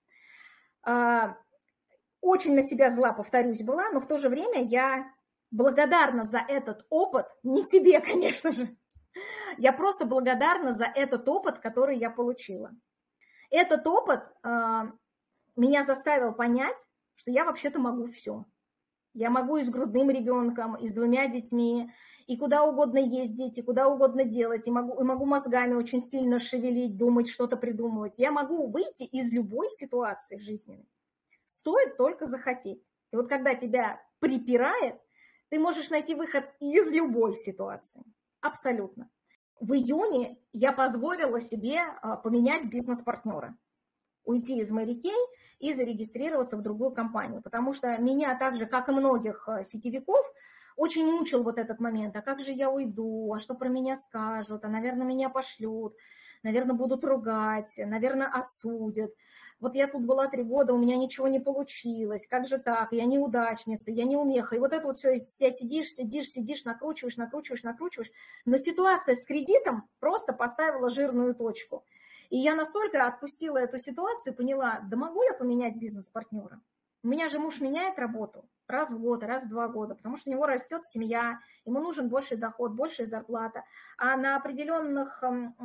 S1: Очень на себя зла, повторюсь, была, но в то же время я благодарна за этот опыт, не себе, конечно же, я просто благодарна за этот опыт, который я получила. Этот опыт меня заставил понять, что я вообще-то могу все. Я могу и с грудным ребенком, и с 2 детьми, и куда угодно ездить, и куда угодно делать, и могу мозгами очень сильно шевелить, думать, что-то придумывать. Я могу выйти из любой ситуации жизненной. Стоит только захотеть. И вот когда тебя припирает, ты можешь найти выход из любой ситуации. Абсолютно. В июне я позволила себе поменять бизнес-партнера. Уйти из Mary Kay и зарегистрироваться в другую компанию. Потому что меня так же, как и многих сетевиков, очень мучил вот этот момент. А как же я уйду? А что про меня скажут? А, наверное, меня пошлют. Наверное, будут ругать. Наверное, осудят. Вот я тут была 3 года, у меня ничего не получилось. Как же так? Я неудачница, я неумеха. И вот это вот все, из тебя сидишь, накручиваешь. Но ситуация с кредитом просто поставила жирную точку. И я настолько отпустила эту ситуацию, поняла, да могу я поменять бизнес-партнера? У меня же муж меняет работу раз в год, раз в 2 года, потому что у него растет семья, ему нужен больший доход, большая зарплата. А в определенных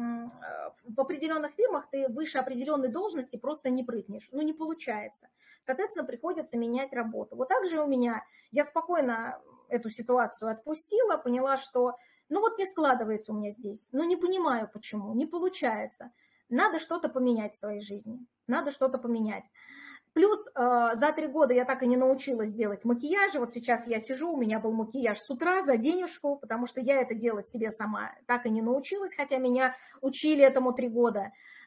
S1: фирмах ты выше определенной должности просто не прыгнешь. Ну, не получается. Соответственно, приходится менять работу. Вот так же у меня. Я спокойно эту ситуацию отпустила, поняла, что ну вот не складывается у меня здесь. Ну, не понимаю почему, не получается. Надо что-то поменять в своей жизни. Надо что-то поменять. Плюс за 3 года я так и не научилась делать макияжи. Вот сейчас я сижу, у меня был макияж с утра за денежку, потому что я это делать себе сама так и не научилась, хотя меня учили этому 3 года.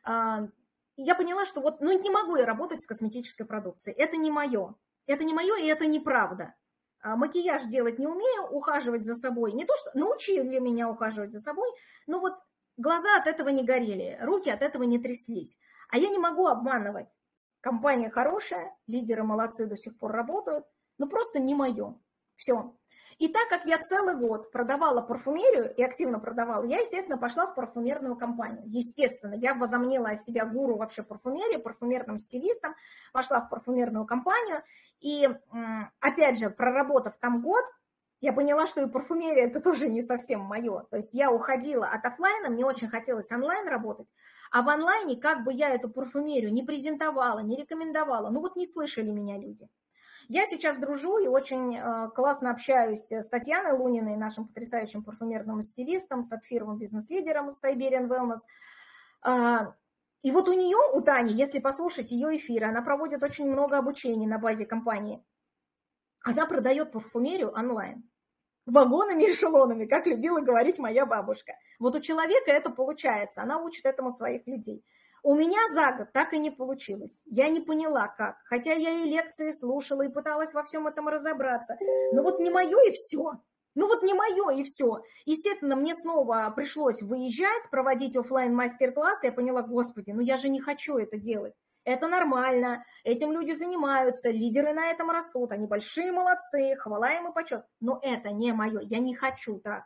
S1: Я поняла, что вот, ну, не могу я работать с косметической продукцией. Это не мое. Это не мое, и это неправда. Макияж делать не умею, ухаживать за собой. Не то, что научили меня ухаживать за собой, но вот глаза от этого не горели, руки от этого не тряслись. А я не могу обманывать. Компания хорошая, лидеры молодцы, до сих пор работают, но просто не мое. Все. И так как я целый год продавала парфюмерию и активно продавала, я, естественно, пошла в парфюмерную компанию. Естественно, я возомнила себя гуру вообще парфюмерии, парфюмерным стилистом, пошла в парфюмерную компанию. И, опять же, проработав там год, я поняла, что и парфюмерия это тоже не совсем мое. То есть я уходила от офлайна, мне очень хотелось онлайн работать, а в онлайне как бы я эту парфюмерию не презентовала, не рекомендовала, ну вот не слышали меня люди. Я сейчас дружу и очень классно общаюсь с Татьяной Луниной, нашим потрясающим парфюмерным стилистом, сапфировым бизнес-лидером с Siberian Wellness. И вот у нее, у Тани, если послушать ее эфиры, она проводит очень много обучений на базе компании. Она продает парфюмерию онлайн. Вагонами и эшелонами, как любила говорить моя бабушка. Вот у человека это получается, она учит этому своих людей. У меня за год так и не получилось. Я не поняла, как. Хотя я и лекции слушала, и пыталась во всем этом разобраться. Но вот не мое и все. Ну вот не мое и все. Естественно, мне снова пришлось выезжать, проводить офлайн мастер-классы. Я поняла, господи, ну я же не хочу это делать. Это нормально, этим люди занимаются, лидеры на этом растут, они большие молодцы, хвала им и почет. Но это не мое, я не хочу так.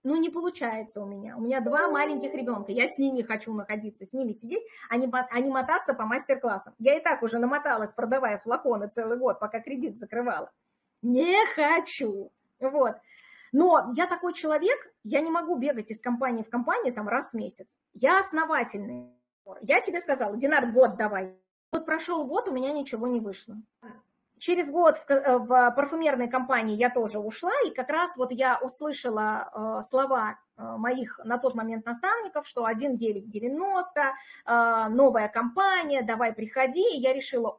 S1: Ну, не получается у меня. У меня 2 маленьких ребенка. Я с ними хочу находиться, с ними сидеть, а не мотаться по мастер-классам. Я и так уже намоталась, продавая флаконы целый год, пока кредит закрывала. Не хочу. Вот. Но я такой человек, я не могу бегать из компании в компанию там раз в месяц. Я основательный. Я себе сказала, Динар, год давай. Вот прошел год, у меня ничего не вышло. Через год в парфюмерной компании я тоже ушла, и как раз вот я услышала слова моих на тот момент наставников, что 1990, новая компания, давай приходи, и я решила,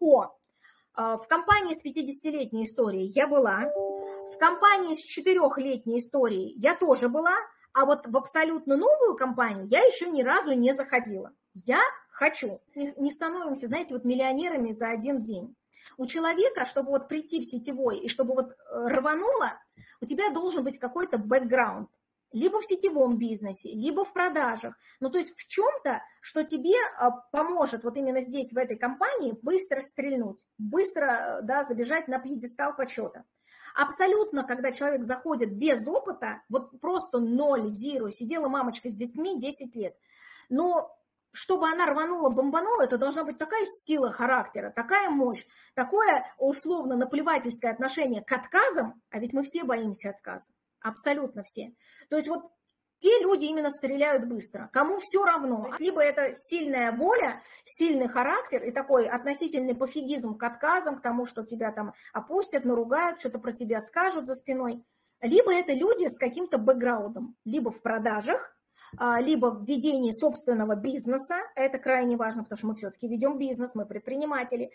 S1: в компании с 50-летней историей я была, в компании с 4-летней историей я тоже была, а вот в абсолютно новую компанию я еще ни разу не заходила. Я хочу. Не становимся, знаете, вот миллионерами за один день. У человека, чтобы вот прийти в сетевой и чтобы вот рвануло, у тебя должен быть какой-то бэкграунд. Либо в сетевом бизнесе, либо в продажах. Ну, то есть в чем-то, что тебе поможет вот именно здесь, в этой компании, быстро стрельнуть, быстро, да, забежать на пьедестал почета. Абсолютно, когда человек заходит без опыта, вот просто ноль, зиро, сидела мамочка с детьми 10 лет, но чтобы она рванула, бомбанула, это должна быть такая сила характера, такая мощь, такое условно наплевательское отношение к отказам, а ведь мы все боимся отказа, абсолютно все. То есть вот те люди именно стреляют быстро, кому все равно. Либо это сильная воля, сильный характер и такой относительный пофигизм к отказам, к тому, что тебя там опустят, наругают, что-то про тебя скажут за спиной. Либо это люди с каким-то бэкграундом, либо в продажах, либо в ведении собственного бизнеса, это крайне важно, потому что мы все-таки ведем бизнес, мы предприниматели,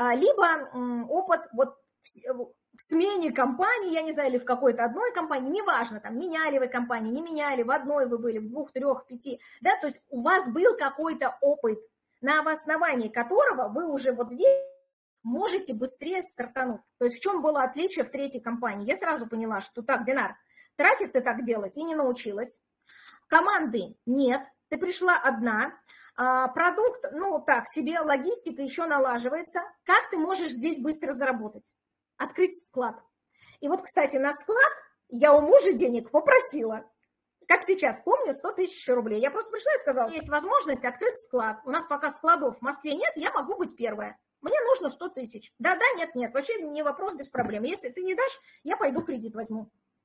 S1: либо опыт вот в смене компании, я не знаю, или в какой-то одной компании, неважно, там, меняли вы компанию, не меняли, в одной вы были, в 2, 3, 5, да, то есть у вас был какой-то опыт, на основании которого вы уже вот здесь можете быстрее стартануть. То есть в чем было отличие в 3-й компании? Я сразу поняла, что так, Динар, трафик ты так делать и не научилась. Команды нет, ты пришла одна, продукт, ну так себе, логистика еще налаживается. Как ты можешь здесь быстро заработать? Открыть склад. И вот, кстати, на склад я у мужа денег попросила. Как сейчас, помню, 100 000 рублей. Я просто пришла и сказала, есть возможность открыть склад. У нас пока складов в Москве нет, я могу быть первая. Мне нужно 100 000. Да, нет, вообще не вопрос, без проблем. Если ты не дашь, я пойду кредит возьму.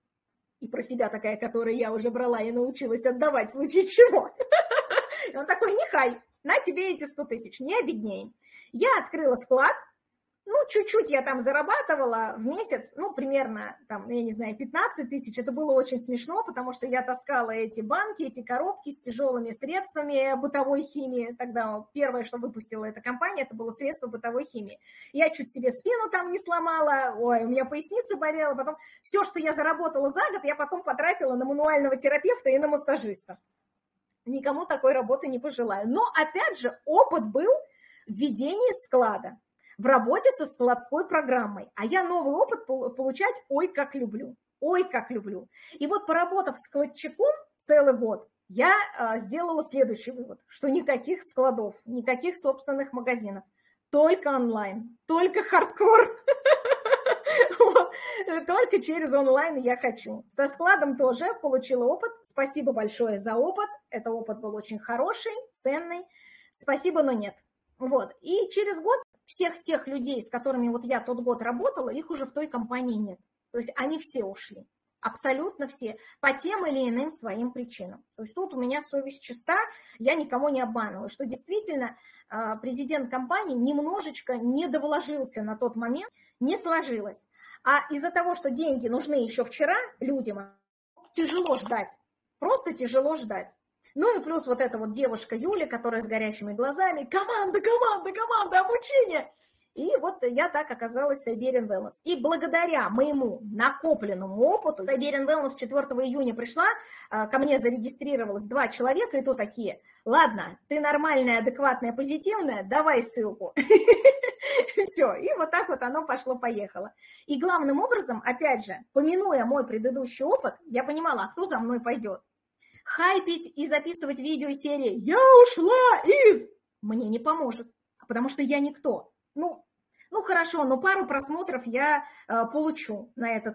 S1: И про себя такая, которую я уже брала и научилась отдавать в случае чего. И он такой, нехай, на тебе эти 100 000, не обеднеем. Я открыла склад, ну, чуть-чуть я там зарабатывала в месяц, ну, примерно, там, я не знаю, 15 000. Это было очень смешно, потому что я таскала эти банки, эти коробки с тяжелыми средствами бытовой химии. Тогда первое, что выпустила эта компания, это было средство бытовой химии. Я чуть себе спину там не сломала, ой, у меня поясница болела. Потом все, что я заработала за год, я потом потратила на мануального терапевта и на массажиста. Никому такой работы не пожелаю. Но, опять же, опыт был в ведении склада, в работе со складской программой. А я новый опыт получать ой, как люблю. Ой, как люблю. И вот поработав складчиком целый год, я сделала следующий вывод, что никаких складов, никаких собственных магазинов, только онлайн, только хардкор. Только через онлайн я хочу. Со складом тоже получила опыт. Спасибо большое за опыт. Это опыт был очень хороший, ценный. Спасибо, но нет. Вот. И через год всех тех людей, с которыми вот я тот год работала, их уже в той компании нет. То есть они все ушли. Абсолютно все. По тем или иным своим причинам. То есть тут у меня совесть чиста, я никого не обманываю. Что действительно президент компании немножечко не довложился на тот момент, не сложилось. А из-за того, что деньги нужны еще вчера людям, тяжело ждать. Просто тяжело ждать. Ну и плюс вот эта вот девушка Юля, которая с горящими глазами, команда, обучение. И вот я так оказалась в Siberian Wellness. И благодаря моему накопленному опыту, Siberian Wellness 4 июня пришла, ко мне зарегистрировалось 2 человека, и то такие, ладно, ты нормальная, адекватная, позитивная, давай ссылку. Все, и вот так вот оно пошло-поехало. И главным образом, опять же, помянуя мой предыдущий опыт, я понимала, а кто за мной пойдет. Хайпить и записывать видеосерии «Я ушла из...» мне не поможет, потому что я никто. Ну хорошо, но пару просмотров я получу на этот хайп.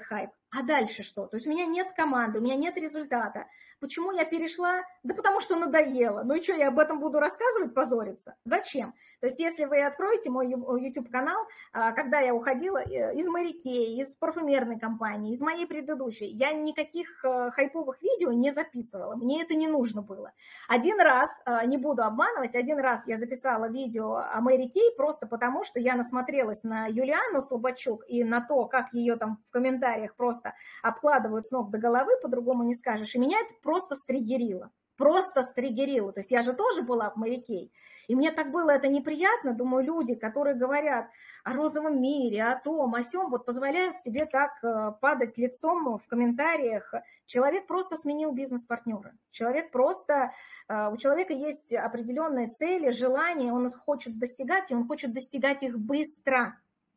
S1: А дальше что? То есть у меня нет команды, у меня нет результата. Почему я перешла? Да потому что надоело. Ну и что, я об этом буду рассказывать, позориться? Зачем? То есть если вы откроете мой YouTube-канал, когда я уходила из Mary-Kay, из парфюмерной компании, из моей предыдущей, я никаких хайповых видео не записывала. Мне это не нужно было. Один раз, не буду обманывать, один раз я записала видео о Mary-Kay просто потому, что я насмотрелась на Юлиану Слободчук и на то, как ее там в комментариях просто обкладывают с ног до головы, по-другому не скажешь. И меня это просто стригерило. Просто стригерило. То есть я же тоже была в Mary-Kay. И мне так было это неприятно. Думаю, люди, которые говорят о розовом мире, о том, о сём, вот позволяют себе так падать лицом в комментариях. Человек просто сменил бизнес-партнера. Человек просто... У человека есть определенные цели, желания, он хочет достигать, и он хочет достигать их быстро.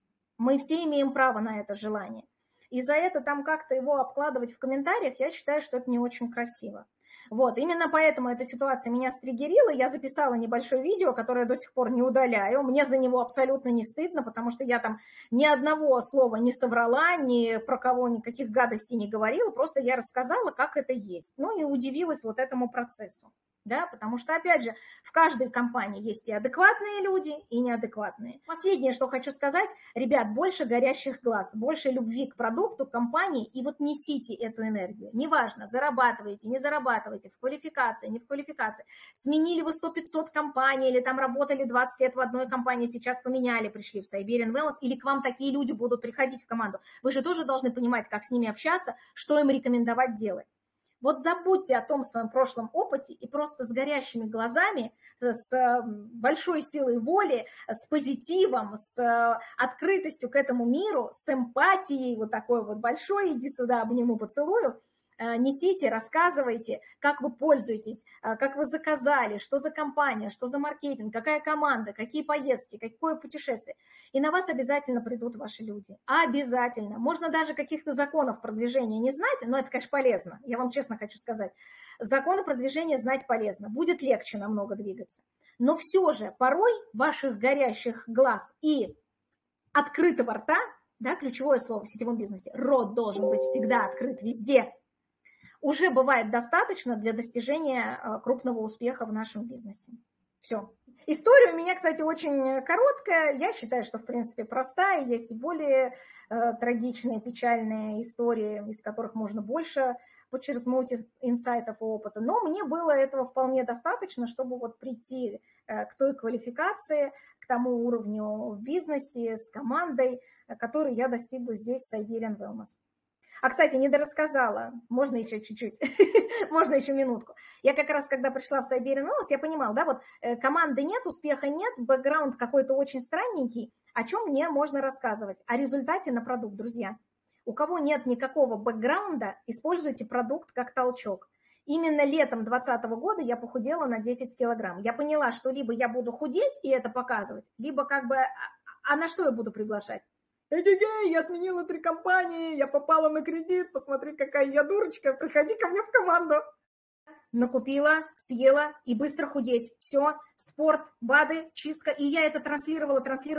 S1: Мы все имеем право на это желание. И за это там как-то его обкладывать в комментариях, я считаю, что это не очень красиво. Вот, именно поэтому эта ситуация меня стригерила. Я записала небольшое видео, которое я до сих пор не удаляю. Мне за него абсолютно не стыдно, потому что я там ни одного слова не соврала, ни про кого никаких гадостей не говорила. Просто я рассказала, как это есть. Ну и удивилась вот этому процессу. Да, потому что, опять же, в каждой компании есть и адекватные люди, и неадекватные. Последнее, что хочу сказать, ребят, больше горящих глаз, больше любви к продукту, к компании, и вот несите эту энергию. Неважно, зарабатываете, не зарабатываете, в квалификации, не в квалификации. Сменили вы 100-500 компаний, или там работали 20 лет в одной компании, сейчас поменяли, пришли в Siberian Wellness, или к вам такие люди будут приходить в команду. Вы же тоже должны понимать, как с ними общаться, что им рекомендовать делать. Вот забудьте о том своем прошлом опыте и просто с горящими глазами, с большой силой воли, с позитивом, с открытостью к этому миру, с эмпатией вот такой вот большой, иди сюда, обниму, поцелую, несите, рассказывайте, как вы пользуетесь, как вы заказали, что за компания, что за маркетинг, какая команда, какие поездки, какое путешествие. И на вас обязательно придут ваши люди. Обязательно. Можно даже каких-то законов продвижения не знать, но это, конечно, полезно. Я вам честно хочу сказать. Законы продвижения знать полезно. Будет легче намного двигаться. Но все же порой ваших горящих глаз и открытого рта, да, ключевое слово в сетевом бизнесе, рот должен быть всегда открыт везде, уже бывает достаточно для достижения крупного успеха в нашем бизнесе. Все. История у меня, кстати, очень короткая. Я считаю, что, в принципе, простая. Есть и более трагичные, печальные истории, из которых можно больше подчеркнуть инсайтов и опыта. Но мне было этого вполне достаточно, чтобы вот прийти к той квалификации, к тому уровню в бизнесе, с командой, который я достигла здесь, в Siberian Wellness. А, кстати, не дорассказала, можно еще чуть-чуть, можно еще минутку. Я как раз, когда пришла в Siberian Wellness, я понимала, да, вот команды нет, успеха нет, бэкграунд какой-то очень странненький, о чем мне можно рассказывать? О результате на продукт, друзья. У кого нет никакого бэкграунда, используйте продукт как толчок. Именно летом 2020 года я похудела на 10 килограмм. Я поняла, что либо я буду худеть и это показывать, либо как бы, а на что я буду приглашать? Эгегей, я сменила 3 компании, я попала на кредит, посмотри, какая я дурочка, приходи ко мне в команду. Накупила, съела и быстро худеть. Все, спорт, БАДы, чистка. И я это транслировала,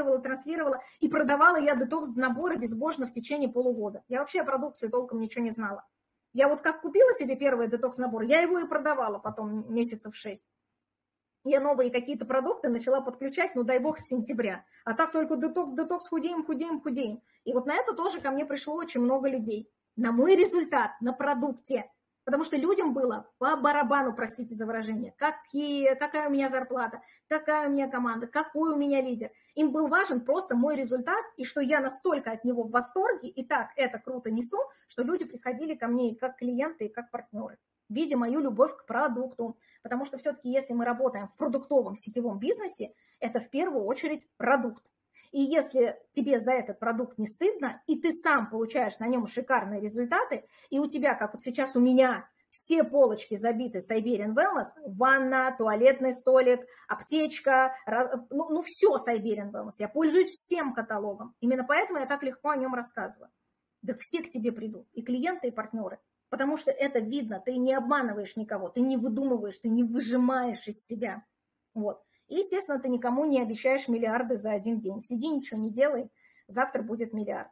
S1: и продавала я детокс-наборы безбожно в течение полугода. Я вообще о продукции толком ничего не знала. Я вот как купила себе первый детокс-набор, я его и продавала потом месяцев 6. Я новые какие-то продукты начала подключать, ну дай бог, с сентября. А так только детокс, худеем. И вот на это тоже ко мне пришло очень много людей. На мой результат, на продукте. Потому что людям было по барабану, простите за выражение, какая у меня зарплата, какая у меня команда, какой у меня лидер. Им был важен просто мой результат, и что я настолько от него в восторге, и так это круто несу, что люди приходили ко мне и как клиенты, и как партнеры, видя мою любовь к продукту. Потому что все-таки, если мы работаем в продуктовом сетевом бизнесе, это в первую очередь продукт. И если тебе за этот продукт не стыдно, и ты сам получаешь на нем шикарные результаты, и у тебя, как вот сейчас у меня, все полочки забиты Siberian Wellness, ванна, туалетный столик, аптечка, ну все Siberian Wellness. Я пользуюсь всем каталогом. Именно поэтому я так легко о нем рассказываю. Да все к тебе придут, и клиенты, и партнеры. Потому что это видно, ты не обманываешь никого, ты не выдумываешь, ты не выжимаешь из себя. Вот. И, естественно, ты никому не обещаешь миллиарды за один день. Сиди, ничего не делай, завтра будет миллиард.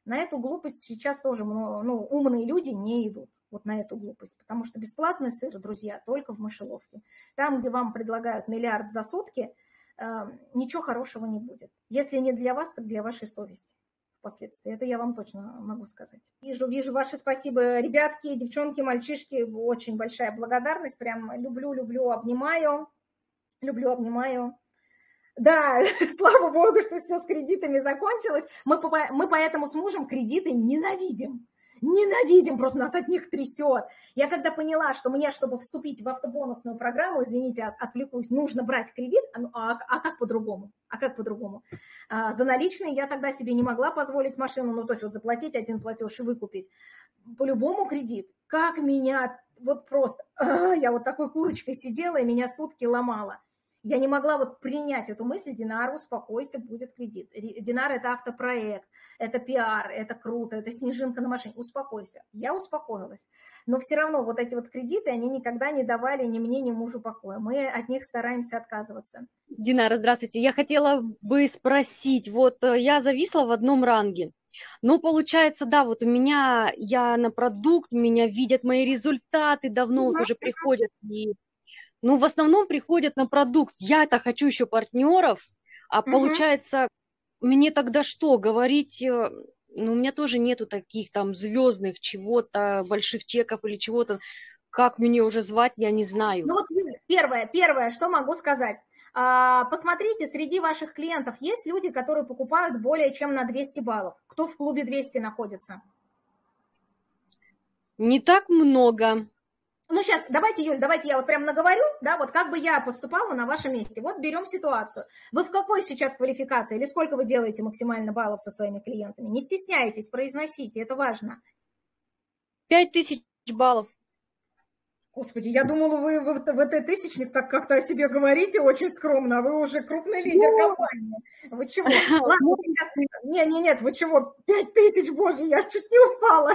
S1: На эту глупость сейчас тоже умные люди не идут. Вот на эту глупость. Потому что бесплатный сыр, друзья, только в мышеловке. Там, где вам предлагают миллиард за сутки, ничего хорошего не будет. Если не для вас, так для вашей совести впоследствии. Это я вам точно могу сказать. Вижу ваши спасибо, ребятки, девчонки, мальчишки. Очень большая благодарность. Прям люблю, обнимаю. Люблю, обнимаю. Да, слава богу, что все с кредитами закончилось. Мы поэтому с мужем кредиты ненавидим. Ненавидим, просто нас от них трясет. Я когда поняла, что мне, чтобы вступить в автобонусную программу, извините, отвлекусь, нужно брать кредит, а как по-другому? А как по-другому? За наличные я тогда себе не могла позволить машину, ну, то есть вот заплатить один платеж и выкупить. По-любому кредит. Как меня, вот просто, я вот такой курочкой сидела, и меня сутки ломала. Я не могла вот принять эту мысль: Динар, успокойся, будет кредит. Динар – это автопроект, это пиар, это круто, это снежинка на машине. Успокойся. Я успокоилась. Но все равно вот эти вот кредиты, они никогда не давали ни мне, ни мужу покоя. Мы от них стараемся отказываться.
S2: Динара, здравствуйте. Я хотела бы спросить, вот я зависла в одном ранге. Ну, получается, да, вот у меня, я на продукт, меня видят мои результаты, давно вот уже приходят и... Ну, в основном приходят на продукт. Я-то хочу еще партнеров, а получается, мне тогда что, говорить, ну, у меня тоже нету таких там звездных чего-то, больших чеков или чего-то. Как мне уже звать, я не знаю.
S1: Ну вот, первое, что могу сказать. Посмотрите, среди ваших клиентов есть люди, которые покупают более чем на 200 баллов. Кто в клубе 200 находится?
S2: Не так много.
S1: Ну, сейчас, давайте, Юль, давайте я вот прям наговорю, да, вот как бы я поступала на вашем месте. Вот берем ситуацию. Вы в какой сейчас квалификации или сколько вы делаете максимально баллов со своими клиентами? Не стесняйтесь, произносите, это важно.
S2: 5000 баллов.
S1: Господи, я думала, вы в этой тысячник так как-то о себе говорите очень скромно, а вы уже крупный лидер компании. Вы чего? Ладно, сейчас... Нет, вы чего? 5000, боже, я чуть не упала.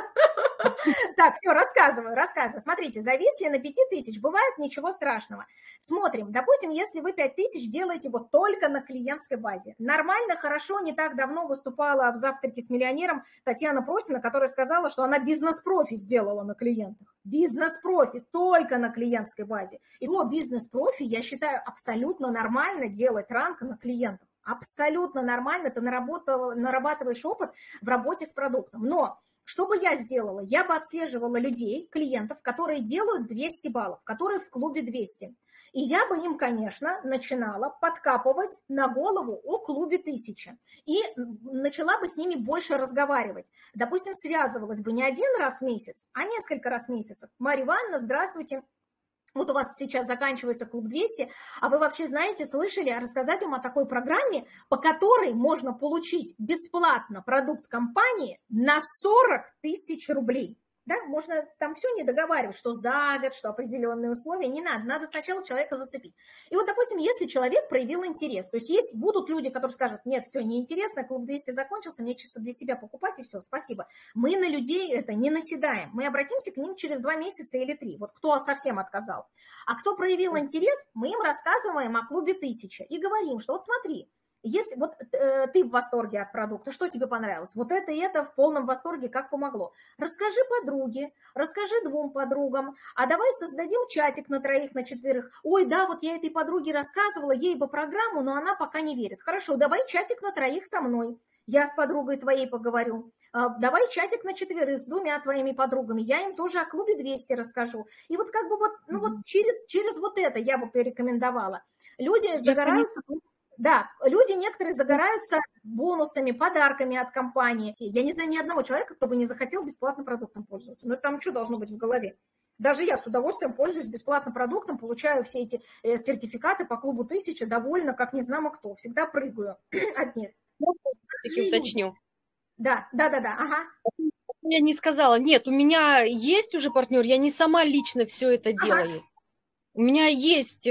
S1: Так, все, рассказываю. Смотрите, зависли на 5000, бывает, ничего страшного. Смотрим, допустим, если вы 5000 делаете вот только на клиентской базе. Нормально, хорошо, не так давно выступала в «Завтраке с миллионером» Татьяна Просина, которая сказала, что она бизнес-профи сделала на клиентах. Бизнес-профи, только на клиентской базе. И бизнес-профи, я считаю, абсолютно нормально делать ранг на клиентах. Абсолютно нормально, ты нарабатываешь опыт в работе с продуктом. Но что бы я сделала? Я бы отслеживала людей, клиентов, которые делают 200 баллов, которые в клубе 200. И я бы им, конечно, начинала подкапывать на голову о клубе 1000. И начала бы с ними больше разговаривать. Допустим, связывалась бы не один раз в месяц, а несколько раз в месяц. Марья Ивановна, здравствуйте. Вот у вас сейчас заканчивается клуб 200, а вы вообще знаете, слышали, рассказать им о такой программе, по которой можно получить бесплатно продукт компании на 40 000 рублей. Да, можно там все не договаривать, что за год, что определенные условия, не надо, надо сначала человека зацепить. И вот, допустим, если человек проявил интерес, то есть будут люди, которые скажут: нет, все неинтересно, клуб 200 закончился, мне чисто для себя покупать и все, спасибо. Мы на людей это не наседаем, мы обратимся к ним через 2 месяца или 3, вот кто совсем отказал. А кто проявил интерес, мы им рассказываем о клубе 1000 и говорим, что вот смотри, если вот ты в восторге от продукта, что тебе понравилось? Вот это и это в полном восторге, как помогло. Расскажи подруге, расскажи 2 подругам, а давай создадим чатик на 3, на 4. Ой, да, вот я этой подруге рассказывала, ей бы программу, но она пока не верит. Хорошо, давай чатик на 3 со мной. Я с подругой твоей поговорю. Давай чатик на 4 с 2 твоими подругами. Я им тоже о клубе 200 расскажу. И вот как бы вот, ну вот через вот это я бы порекомендовала. Люди загораются... Да, люди некоторые загораются бонусами, подарками от компании. Я не знаю ни одного человека, кто бы не захотел бесплатно продуктом пользоваться. Но там что должно быть в голове? Даже я с удовольствием пользуюсь бесплатно продуктом, получаю все эти сертификаты по клубу 1000, довольно, как не знамо кто. Всегда прыгаю от них.
S2: Я уточню.
S1: Да, ага.
S2: Я не сказала, нет, у меня есть уже партнер, я не сама лично все это делаю. У меня есть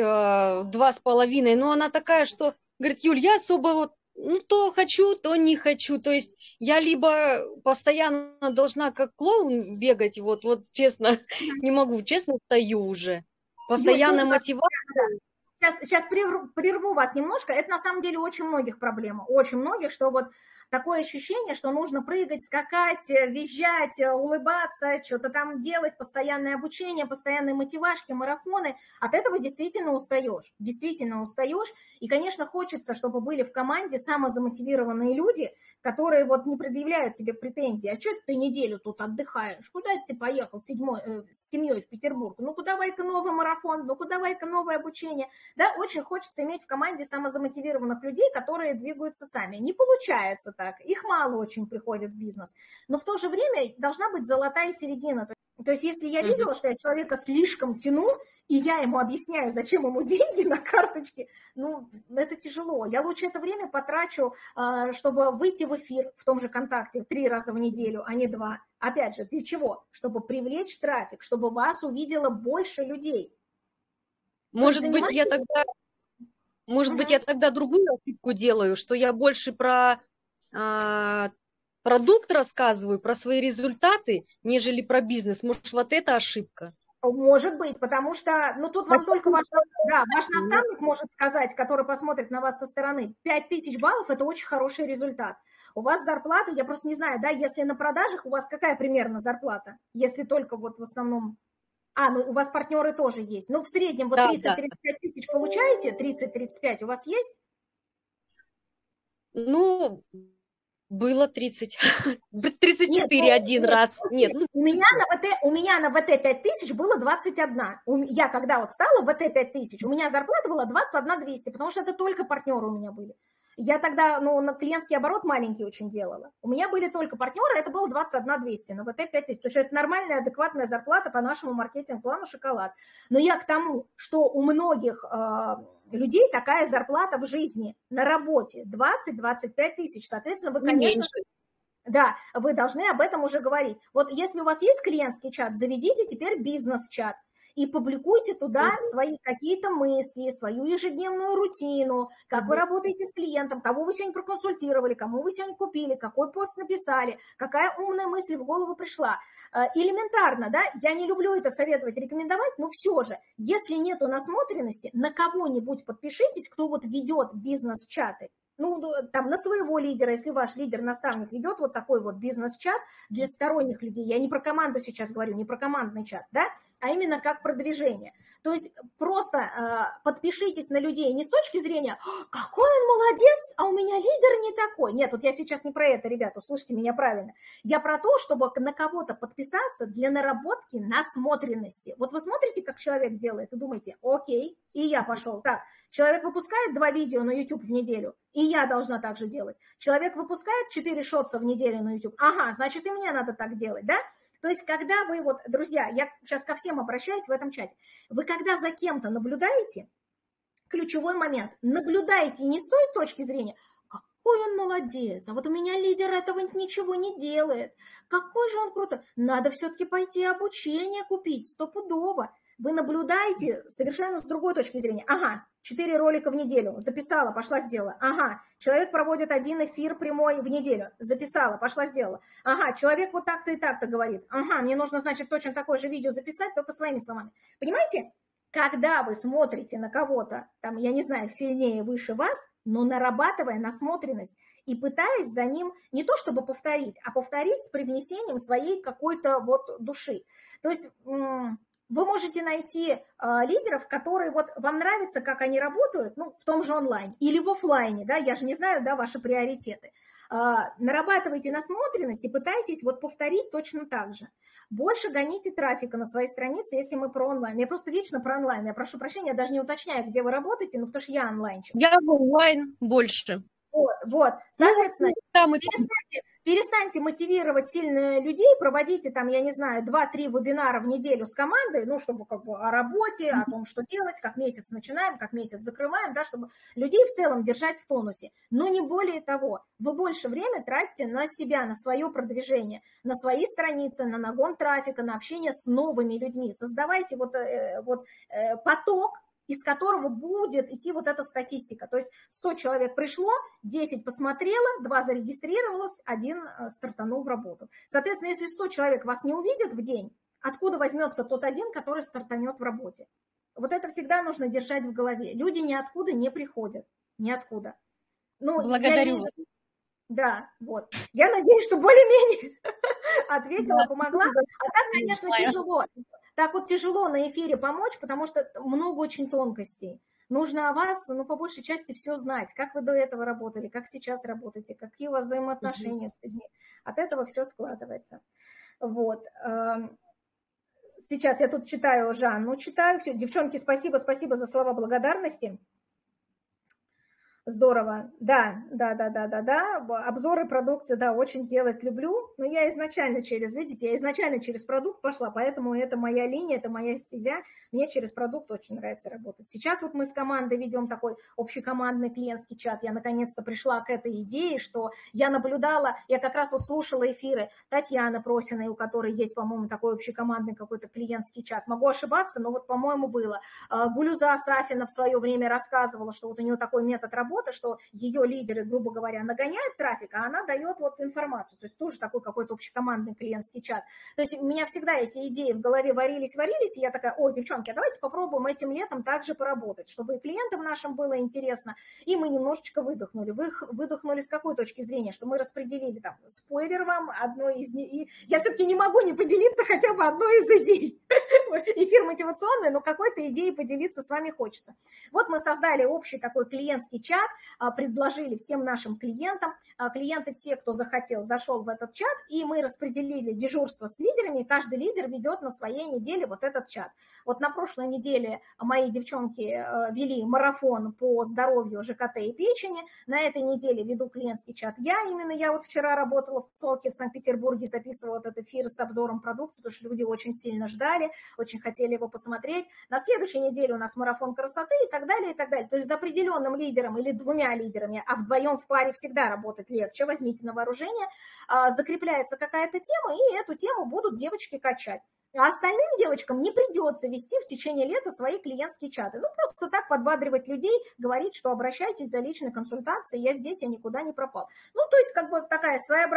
S2: 2,5, но она такая, что... Говорит: Юль, я особо вот, ну, то хочу, то не хочу. То есть я либо постоянно должна как клоун бегать, вот честно, не могу, честно стою уже. Постоянно мотивация.
S1: сейчас прерву вас немножко. Это на самом деле очень многих проблема. Очень многих, что вот такое ощущение, что нужно прыгать, скакать, визжать, улыбаться, что-то там делать, постоянное обучение, постоянные мотивашки, марафоны. От этого действительно устаешь. Действительно устаешь. И, конечно, хочется, чтобы были в команде самозамотивированные люди, которые вот не предъявляют тебе претензий. А что ты неделю тут отдыхаешь? Куда ты поехал с семьей в Петербург? Ну-ка давай-ка новый марафон, ну-ка давай-ка новое обучение. Да, очень хочется иметь в команде самозамотивированных людей, которые двигаются сами. Не получается так, их мало очень приходит в бизнес. Но в то же время должна быть золотая середина. То есть если я видела, что я человека слишком тяну, и я ему объясняю, зачем ему деньги на карточке, ну, это тяжело. Я лучше это время потрачу, чтобы выйти в эфир в том же ВКонтакте 3 раза в неделю, а не 2. Опять же, для чего? Чтобы привлечь трафик, чтобы вас увидело больше людей.
S2: Может быть, я тогда другую ошибку делаю, что я больше про продукт рассказываю, про свои результаты, нежели про бизнес. Может, вот это ошибка?
S1: Может быть, потому что, ну, тут вам только ваш наставник может сказать, который посмотрит на вас со стороны. 5000 баллов – это очень хороший результат. У вас зарплата, я просто не знаю, да, если на продажах, у вас какая примерно зарплата? Если только вот в основном… ну у вас партнеры тоже есть. Ну, в среднем вот 30-35 тысяч получаете? 30-35 у вас есть?
S2: Ну, было 30. 34 один раз. Нет.
S1: У меня на ВТ 5000 было 21. Я когда вот стала в ВТ 5000, у меня зарплата была 21 200, потому что это только партнеры у меня были. Я тогда, на клиентский оборот маленький очень делала. У меня были только партнеры, это было 21 200 на ВТ 5000. То есть это нормальная, адекватная зарплата по нашему маркетинг-плану «Шоколад». Но я к тому, что у многих людей такая зарплата в жизни, на работе 20-25 тысяч. Соответственно, вы, конечно, да, вы должны об этом уже говорить. Вот если у вас есть клиентский чат, заведите теперь бизнес-чат и публикуйте туда свои какие-то мысли, свою ежедневную рутину, как вы работаете с клиентом, кого вы сегодня проконсультировали, кому вы сегодня купили, какой пост написали, какая умная мысль в голову пришла. Элементарно, да, я не люблю это советовать, рекомендовать, но все же, если нету насмотренности, на кого-нибудь подпишитесь, кто вот ведет бизнес-чаты. Ну, там, на своего лидера, если ваш лидер-наставник ведет вот такой вот бизнес-чат для сторонних людей, я не про команду сейчас говорю, не про командный чат, да, а именно как продвижение. То есть просто подпишитесь на людей не с точки зрения, какой он молодец, а у меня лидер не такой. Нет, вот я сейчас не про это, ребята, услышьте меня правильно. Я про то, чтобы на кого-то подписаться для наработки насмотренности. Вот вы смотрите, как человек делает, и думаете, окей, и я пошел. Так, человек выпускает 2 видео на YouTube в неделю, и я должна так же делать. Человек выпускает 4 шотса в неделю на YouTube, ага, значит, и мне надо так делать, да? То есть, когда вы, вот, друзья, я сейчас ко всем обращаюсь в этом чате, вы когда за кем-то наблюдаете, ключевой момент, наблюдаете не с той точки зрения, какой он молодец, а вот у меня лидер этого ничего не делает, какой же он крутой, надо все-таки пойти обучение купить, стопудово. Вы наблюдаете совершенно с другой точки зрения. Ага, 4 ролика в неделю, записала, пошла, сделала. Ага, человек проводит 1 эфир прямой в неделю, записала, пошла, сделала. Ага, человек вот так-то и так-то говорит. Ага, мне нужно, значит, точно такое же видео записать, только своими словами. Понимаете? Когда вы смотрите на кого-то, там, я не знаю, сильнее, выше вас, но нарабатывая насмотренность и пытаясь за ним не то чтобы повторить, а повторить с привнесением своей какой-то вот души. То есть вы можете найти лидеров, которые вот вам нравится, как они работают, ну, в том же онлайн или в офлайне, да, я же не знаю, да, ваши приоритеты. Нарабатывайте насмотренность и пытайтесь вот повторить точно так же. Больше гоните трафика на своей странице, если мы про онлайн. Я просто вечно про онлайн. Я прошу прощения, я даже не уточняю, где вы работаете, но потому что я онлайнчик.
S2: Я в онлайн больше.
S1: Вот. Соответственно, перестаньте мотивировать сильно людей, проводите там, я не знаю, 2-3 вебинара в неделю с командой, ну, чтобы как бы о работе, о том, что делать, как месяц начинаем, как месяц закрываем, да, чтобы людей в целом держать в тонусе. Но не более того, вы больше времени тратите на себя, на свое продвижение, на свои страницы, на нагон трафика, на общение с новыми людьми. Создавайте поток, из которого будет идти вот эта статистика. То есть 100 человек пришло, 10 посмотрело, 2 зарегистрировалось, 1 стартанул в работу. Соответственно, если 100 человек вас не увидят в день, откуда возьмется тот 1, который стартанет в работе? Вот это всегда нужно держать в голове. Люди ниоткуда не приходят, ниоткуда. Ну, я
S2: Благодарю
S1: имею в
S2: вас.
S1: виду, да, вот. Я надеюсь, что более-менее ответила,
S2: Да,
S1: помогла.
S2: спасибо
S1: А так, конечно,
S2: большое.
S1: тяжело. Так вот тяжело на эфире помочь, потому что много очень тонкостей. Нужно о вас, ну, по большей части все знать. Как вы до этого работали, как сейчас работаете, какие у вас
S2: Мгм.
S1: взаимоотношения с людьми. От этого все складывается. Вот. Сейчас я тут читаю Жанну, читаю. Все, девчонки, спасибо за слова благодарности. Здорово. Да. Обзоры продукции, да, очень делать люблю. Но я изначально через продукт пошла, поэтому это моя линия, это моя стезя. Мне через продукт очень нравится работать. Сейчас вот мы с командой ведем такой общекомандный клиентский чат. Я наконец-то пришла к этой идее, что я наблюдала, я как раз вот слушала эфиры Татьяны Просиной, у которой есть, по-моему, такой общекомандный какой-то клиентский чат. Могу ошибаться, но вот, по-моему, было. Гулюза Сафина в свое время рассказывала, что вот у нее такой метод работы, что ее лидеры, грубо говоря, нагоняют трафик, а она дает вот информацию. То есть тоже такой какой-то общекомандный клиентский чат. То есть у меня всегда эти идеи в голове варились, и я такая: о, девчонки, а давайте попробуем этим летом также поработать, чтобы и клиентам нашим было интересно, и мы немножечко выдохнули. Вы выдохнули с какой точки зрения? Что мы распределили там, спойлер вам, одной из них, и я все-таки не могу не поделиться хотя бы одной из идей. Эфир мотивационный, но какой-то идеей поделиться с вами хочется. Вот мы создали общий такой клиентский чат, предложили всем нашим клиентам, клиенты все, кто захотел, зашел в этот чат, и мы распределили дежурство с лидерами, и каждый лидер ведет на своей неделе вот этот чат. Вот на прошлой неделе мои девчонки вели марафон по здоровью ЖКТ и печени, на этой неделе веду клиентский чат я вот вчера работала в ЦОКе в Санкт-Петербурге, записывала этот эфир с обзором продукции, потому что люди очень сильно ждали, очень хотели его посмотреть. На следующей неделе у нас марафон красоты и так далее, и так далее. То есть за определенным лидером или двумя лидерами, а вдвоем в паре всегда работать легче, возьмите на вооружение, закрепляется какая-то тема, и эту тему будут девочки качать. А остальным девочкам не придется вести в течение лета свои клиентские чаты. Ну, просто так подбадривать людей, говорить, что обращайтесь за личной консультацией, я здесь, я никуда не пропал. Ну, то есть, как бы такая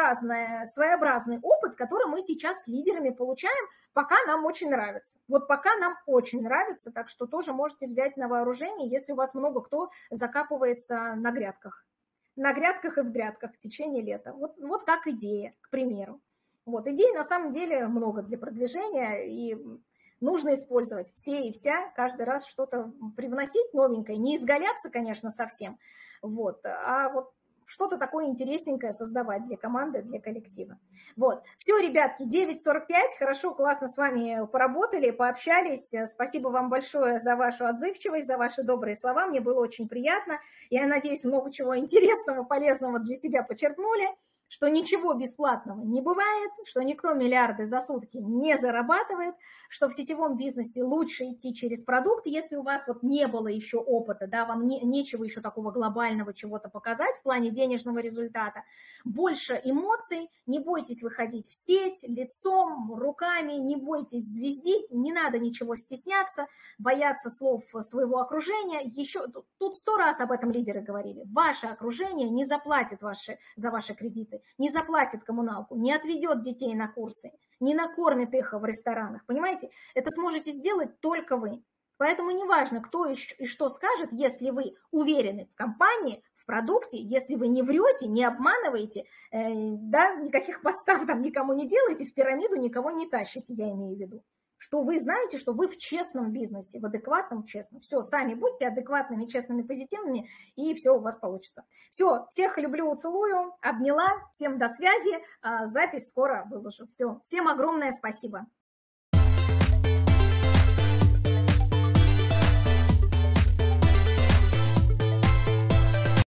S1: своеобразный опыт, который мы сейчас с лидерами получаем, пока нам очень нравится. Вот пока нам очень нравится, так что тоже можете взять на вооружение, если у вас много кто закапывается на грядках. На грядках и в грядках в течение лета. Вот как идея, к примеру. Вот, идей на самом деле много для продвижения, и нужно использовать все и вся, каждый раз что-то привносить новенькое, не изгаляться, конечно, совсем, вот, а вот что-то такое интересненькое создавать для команды, для коллектива. Вот, все, ребятки, 9:45, хорошо, классно с вами поработали, пообщались, спасибо вам большое за вашу отзывчивость, за ваши добрые слова, мне было очень приятно, я надеюсь, много чего интересного, полезного для себя почерпнули, что ничего бесплатного не бывает, что никто миллиарды за сутки не зарабатывает, что в сетевом бизнесе лучше идти через продукт, если у вас вот не было еще опыта, да, вам нечего еще такого глобального чего-то показать в плане денежного результата. Больше эмоций, не бойтесь выходить в сеть лицом, руками, не бойтесь звездить, не надо ничего стесняться, бояться слов своего окружения. Еще тут 100 раз об этом лидеры говорили. Ваше окружение не заплатит за ваши кредиты, не заплатит коммуналку, не отведет детей на курсы, не накормит их в ресторанах. Понимаете? Это сможете сделать только вы. Поэтому неважно, кто и что скажет, если вы уверены в компании, в продукте, если вы не врете, не обманываете, да, никаких подстав там никому не делаете, в пирамиду никого не тащите, я имею в виду. Что вы знаете, что вы в честном бизнесе, в адекватном, честном. Все, сами будьте адекватными, честными, позитивными, и все у вас получится. Все, всех люблю, целую, обняла, всем до связи, запись скоро выложу. Все, всем огромное спасибо.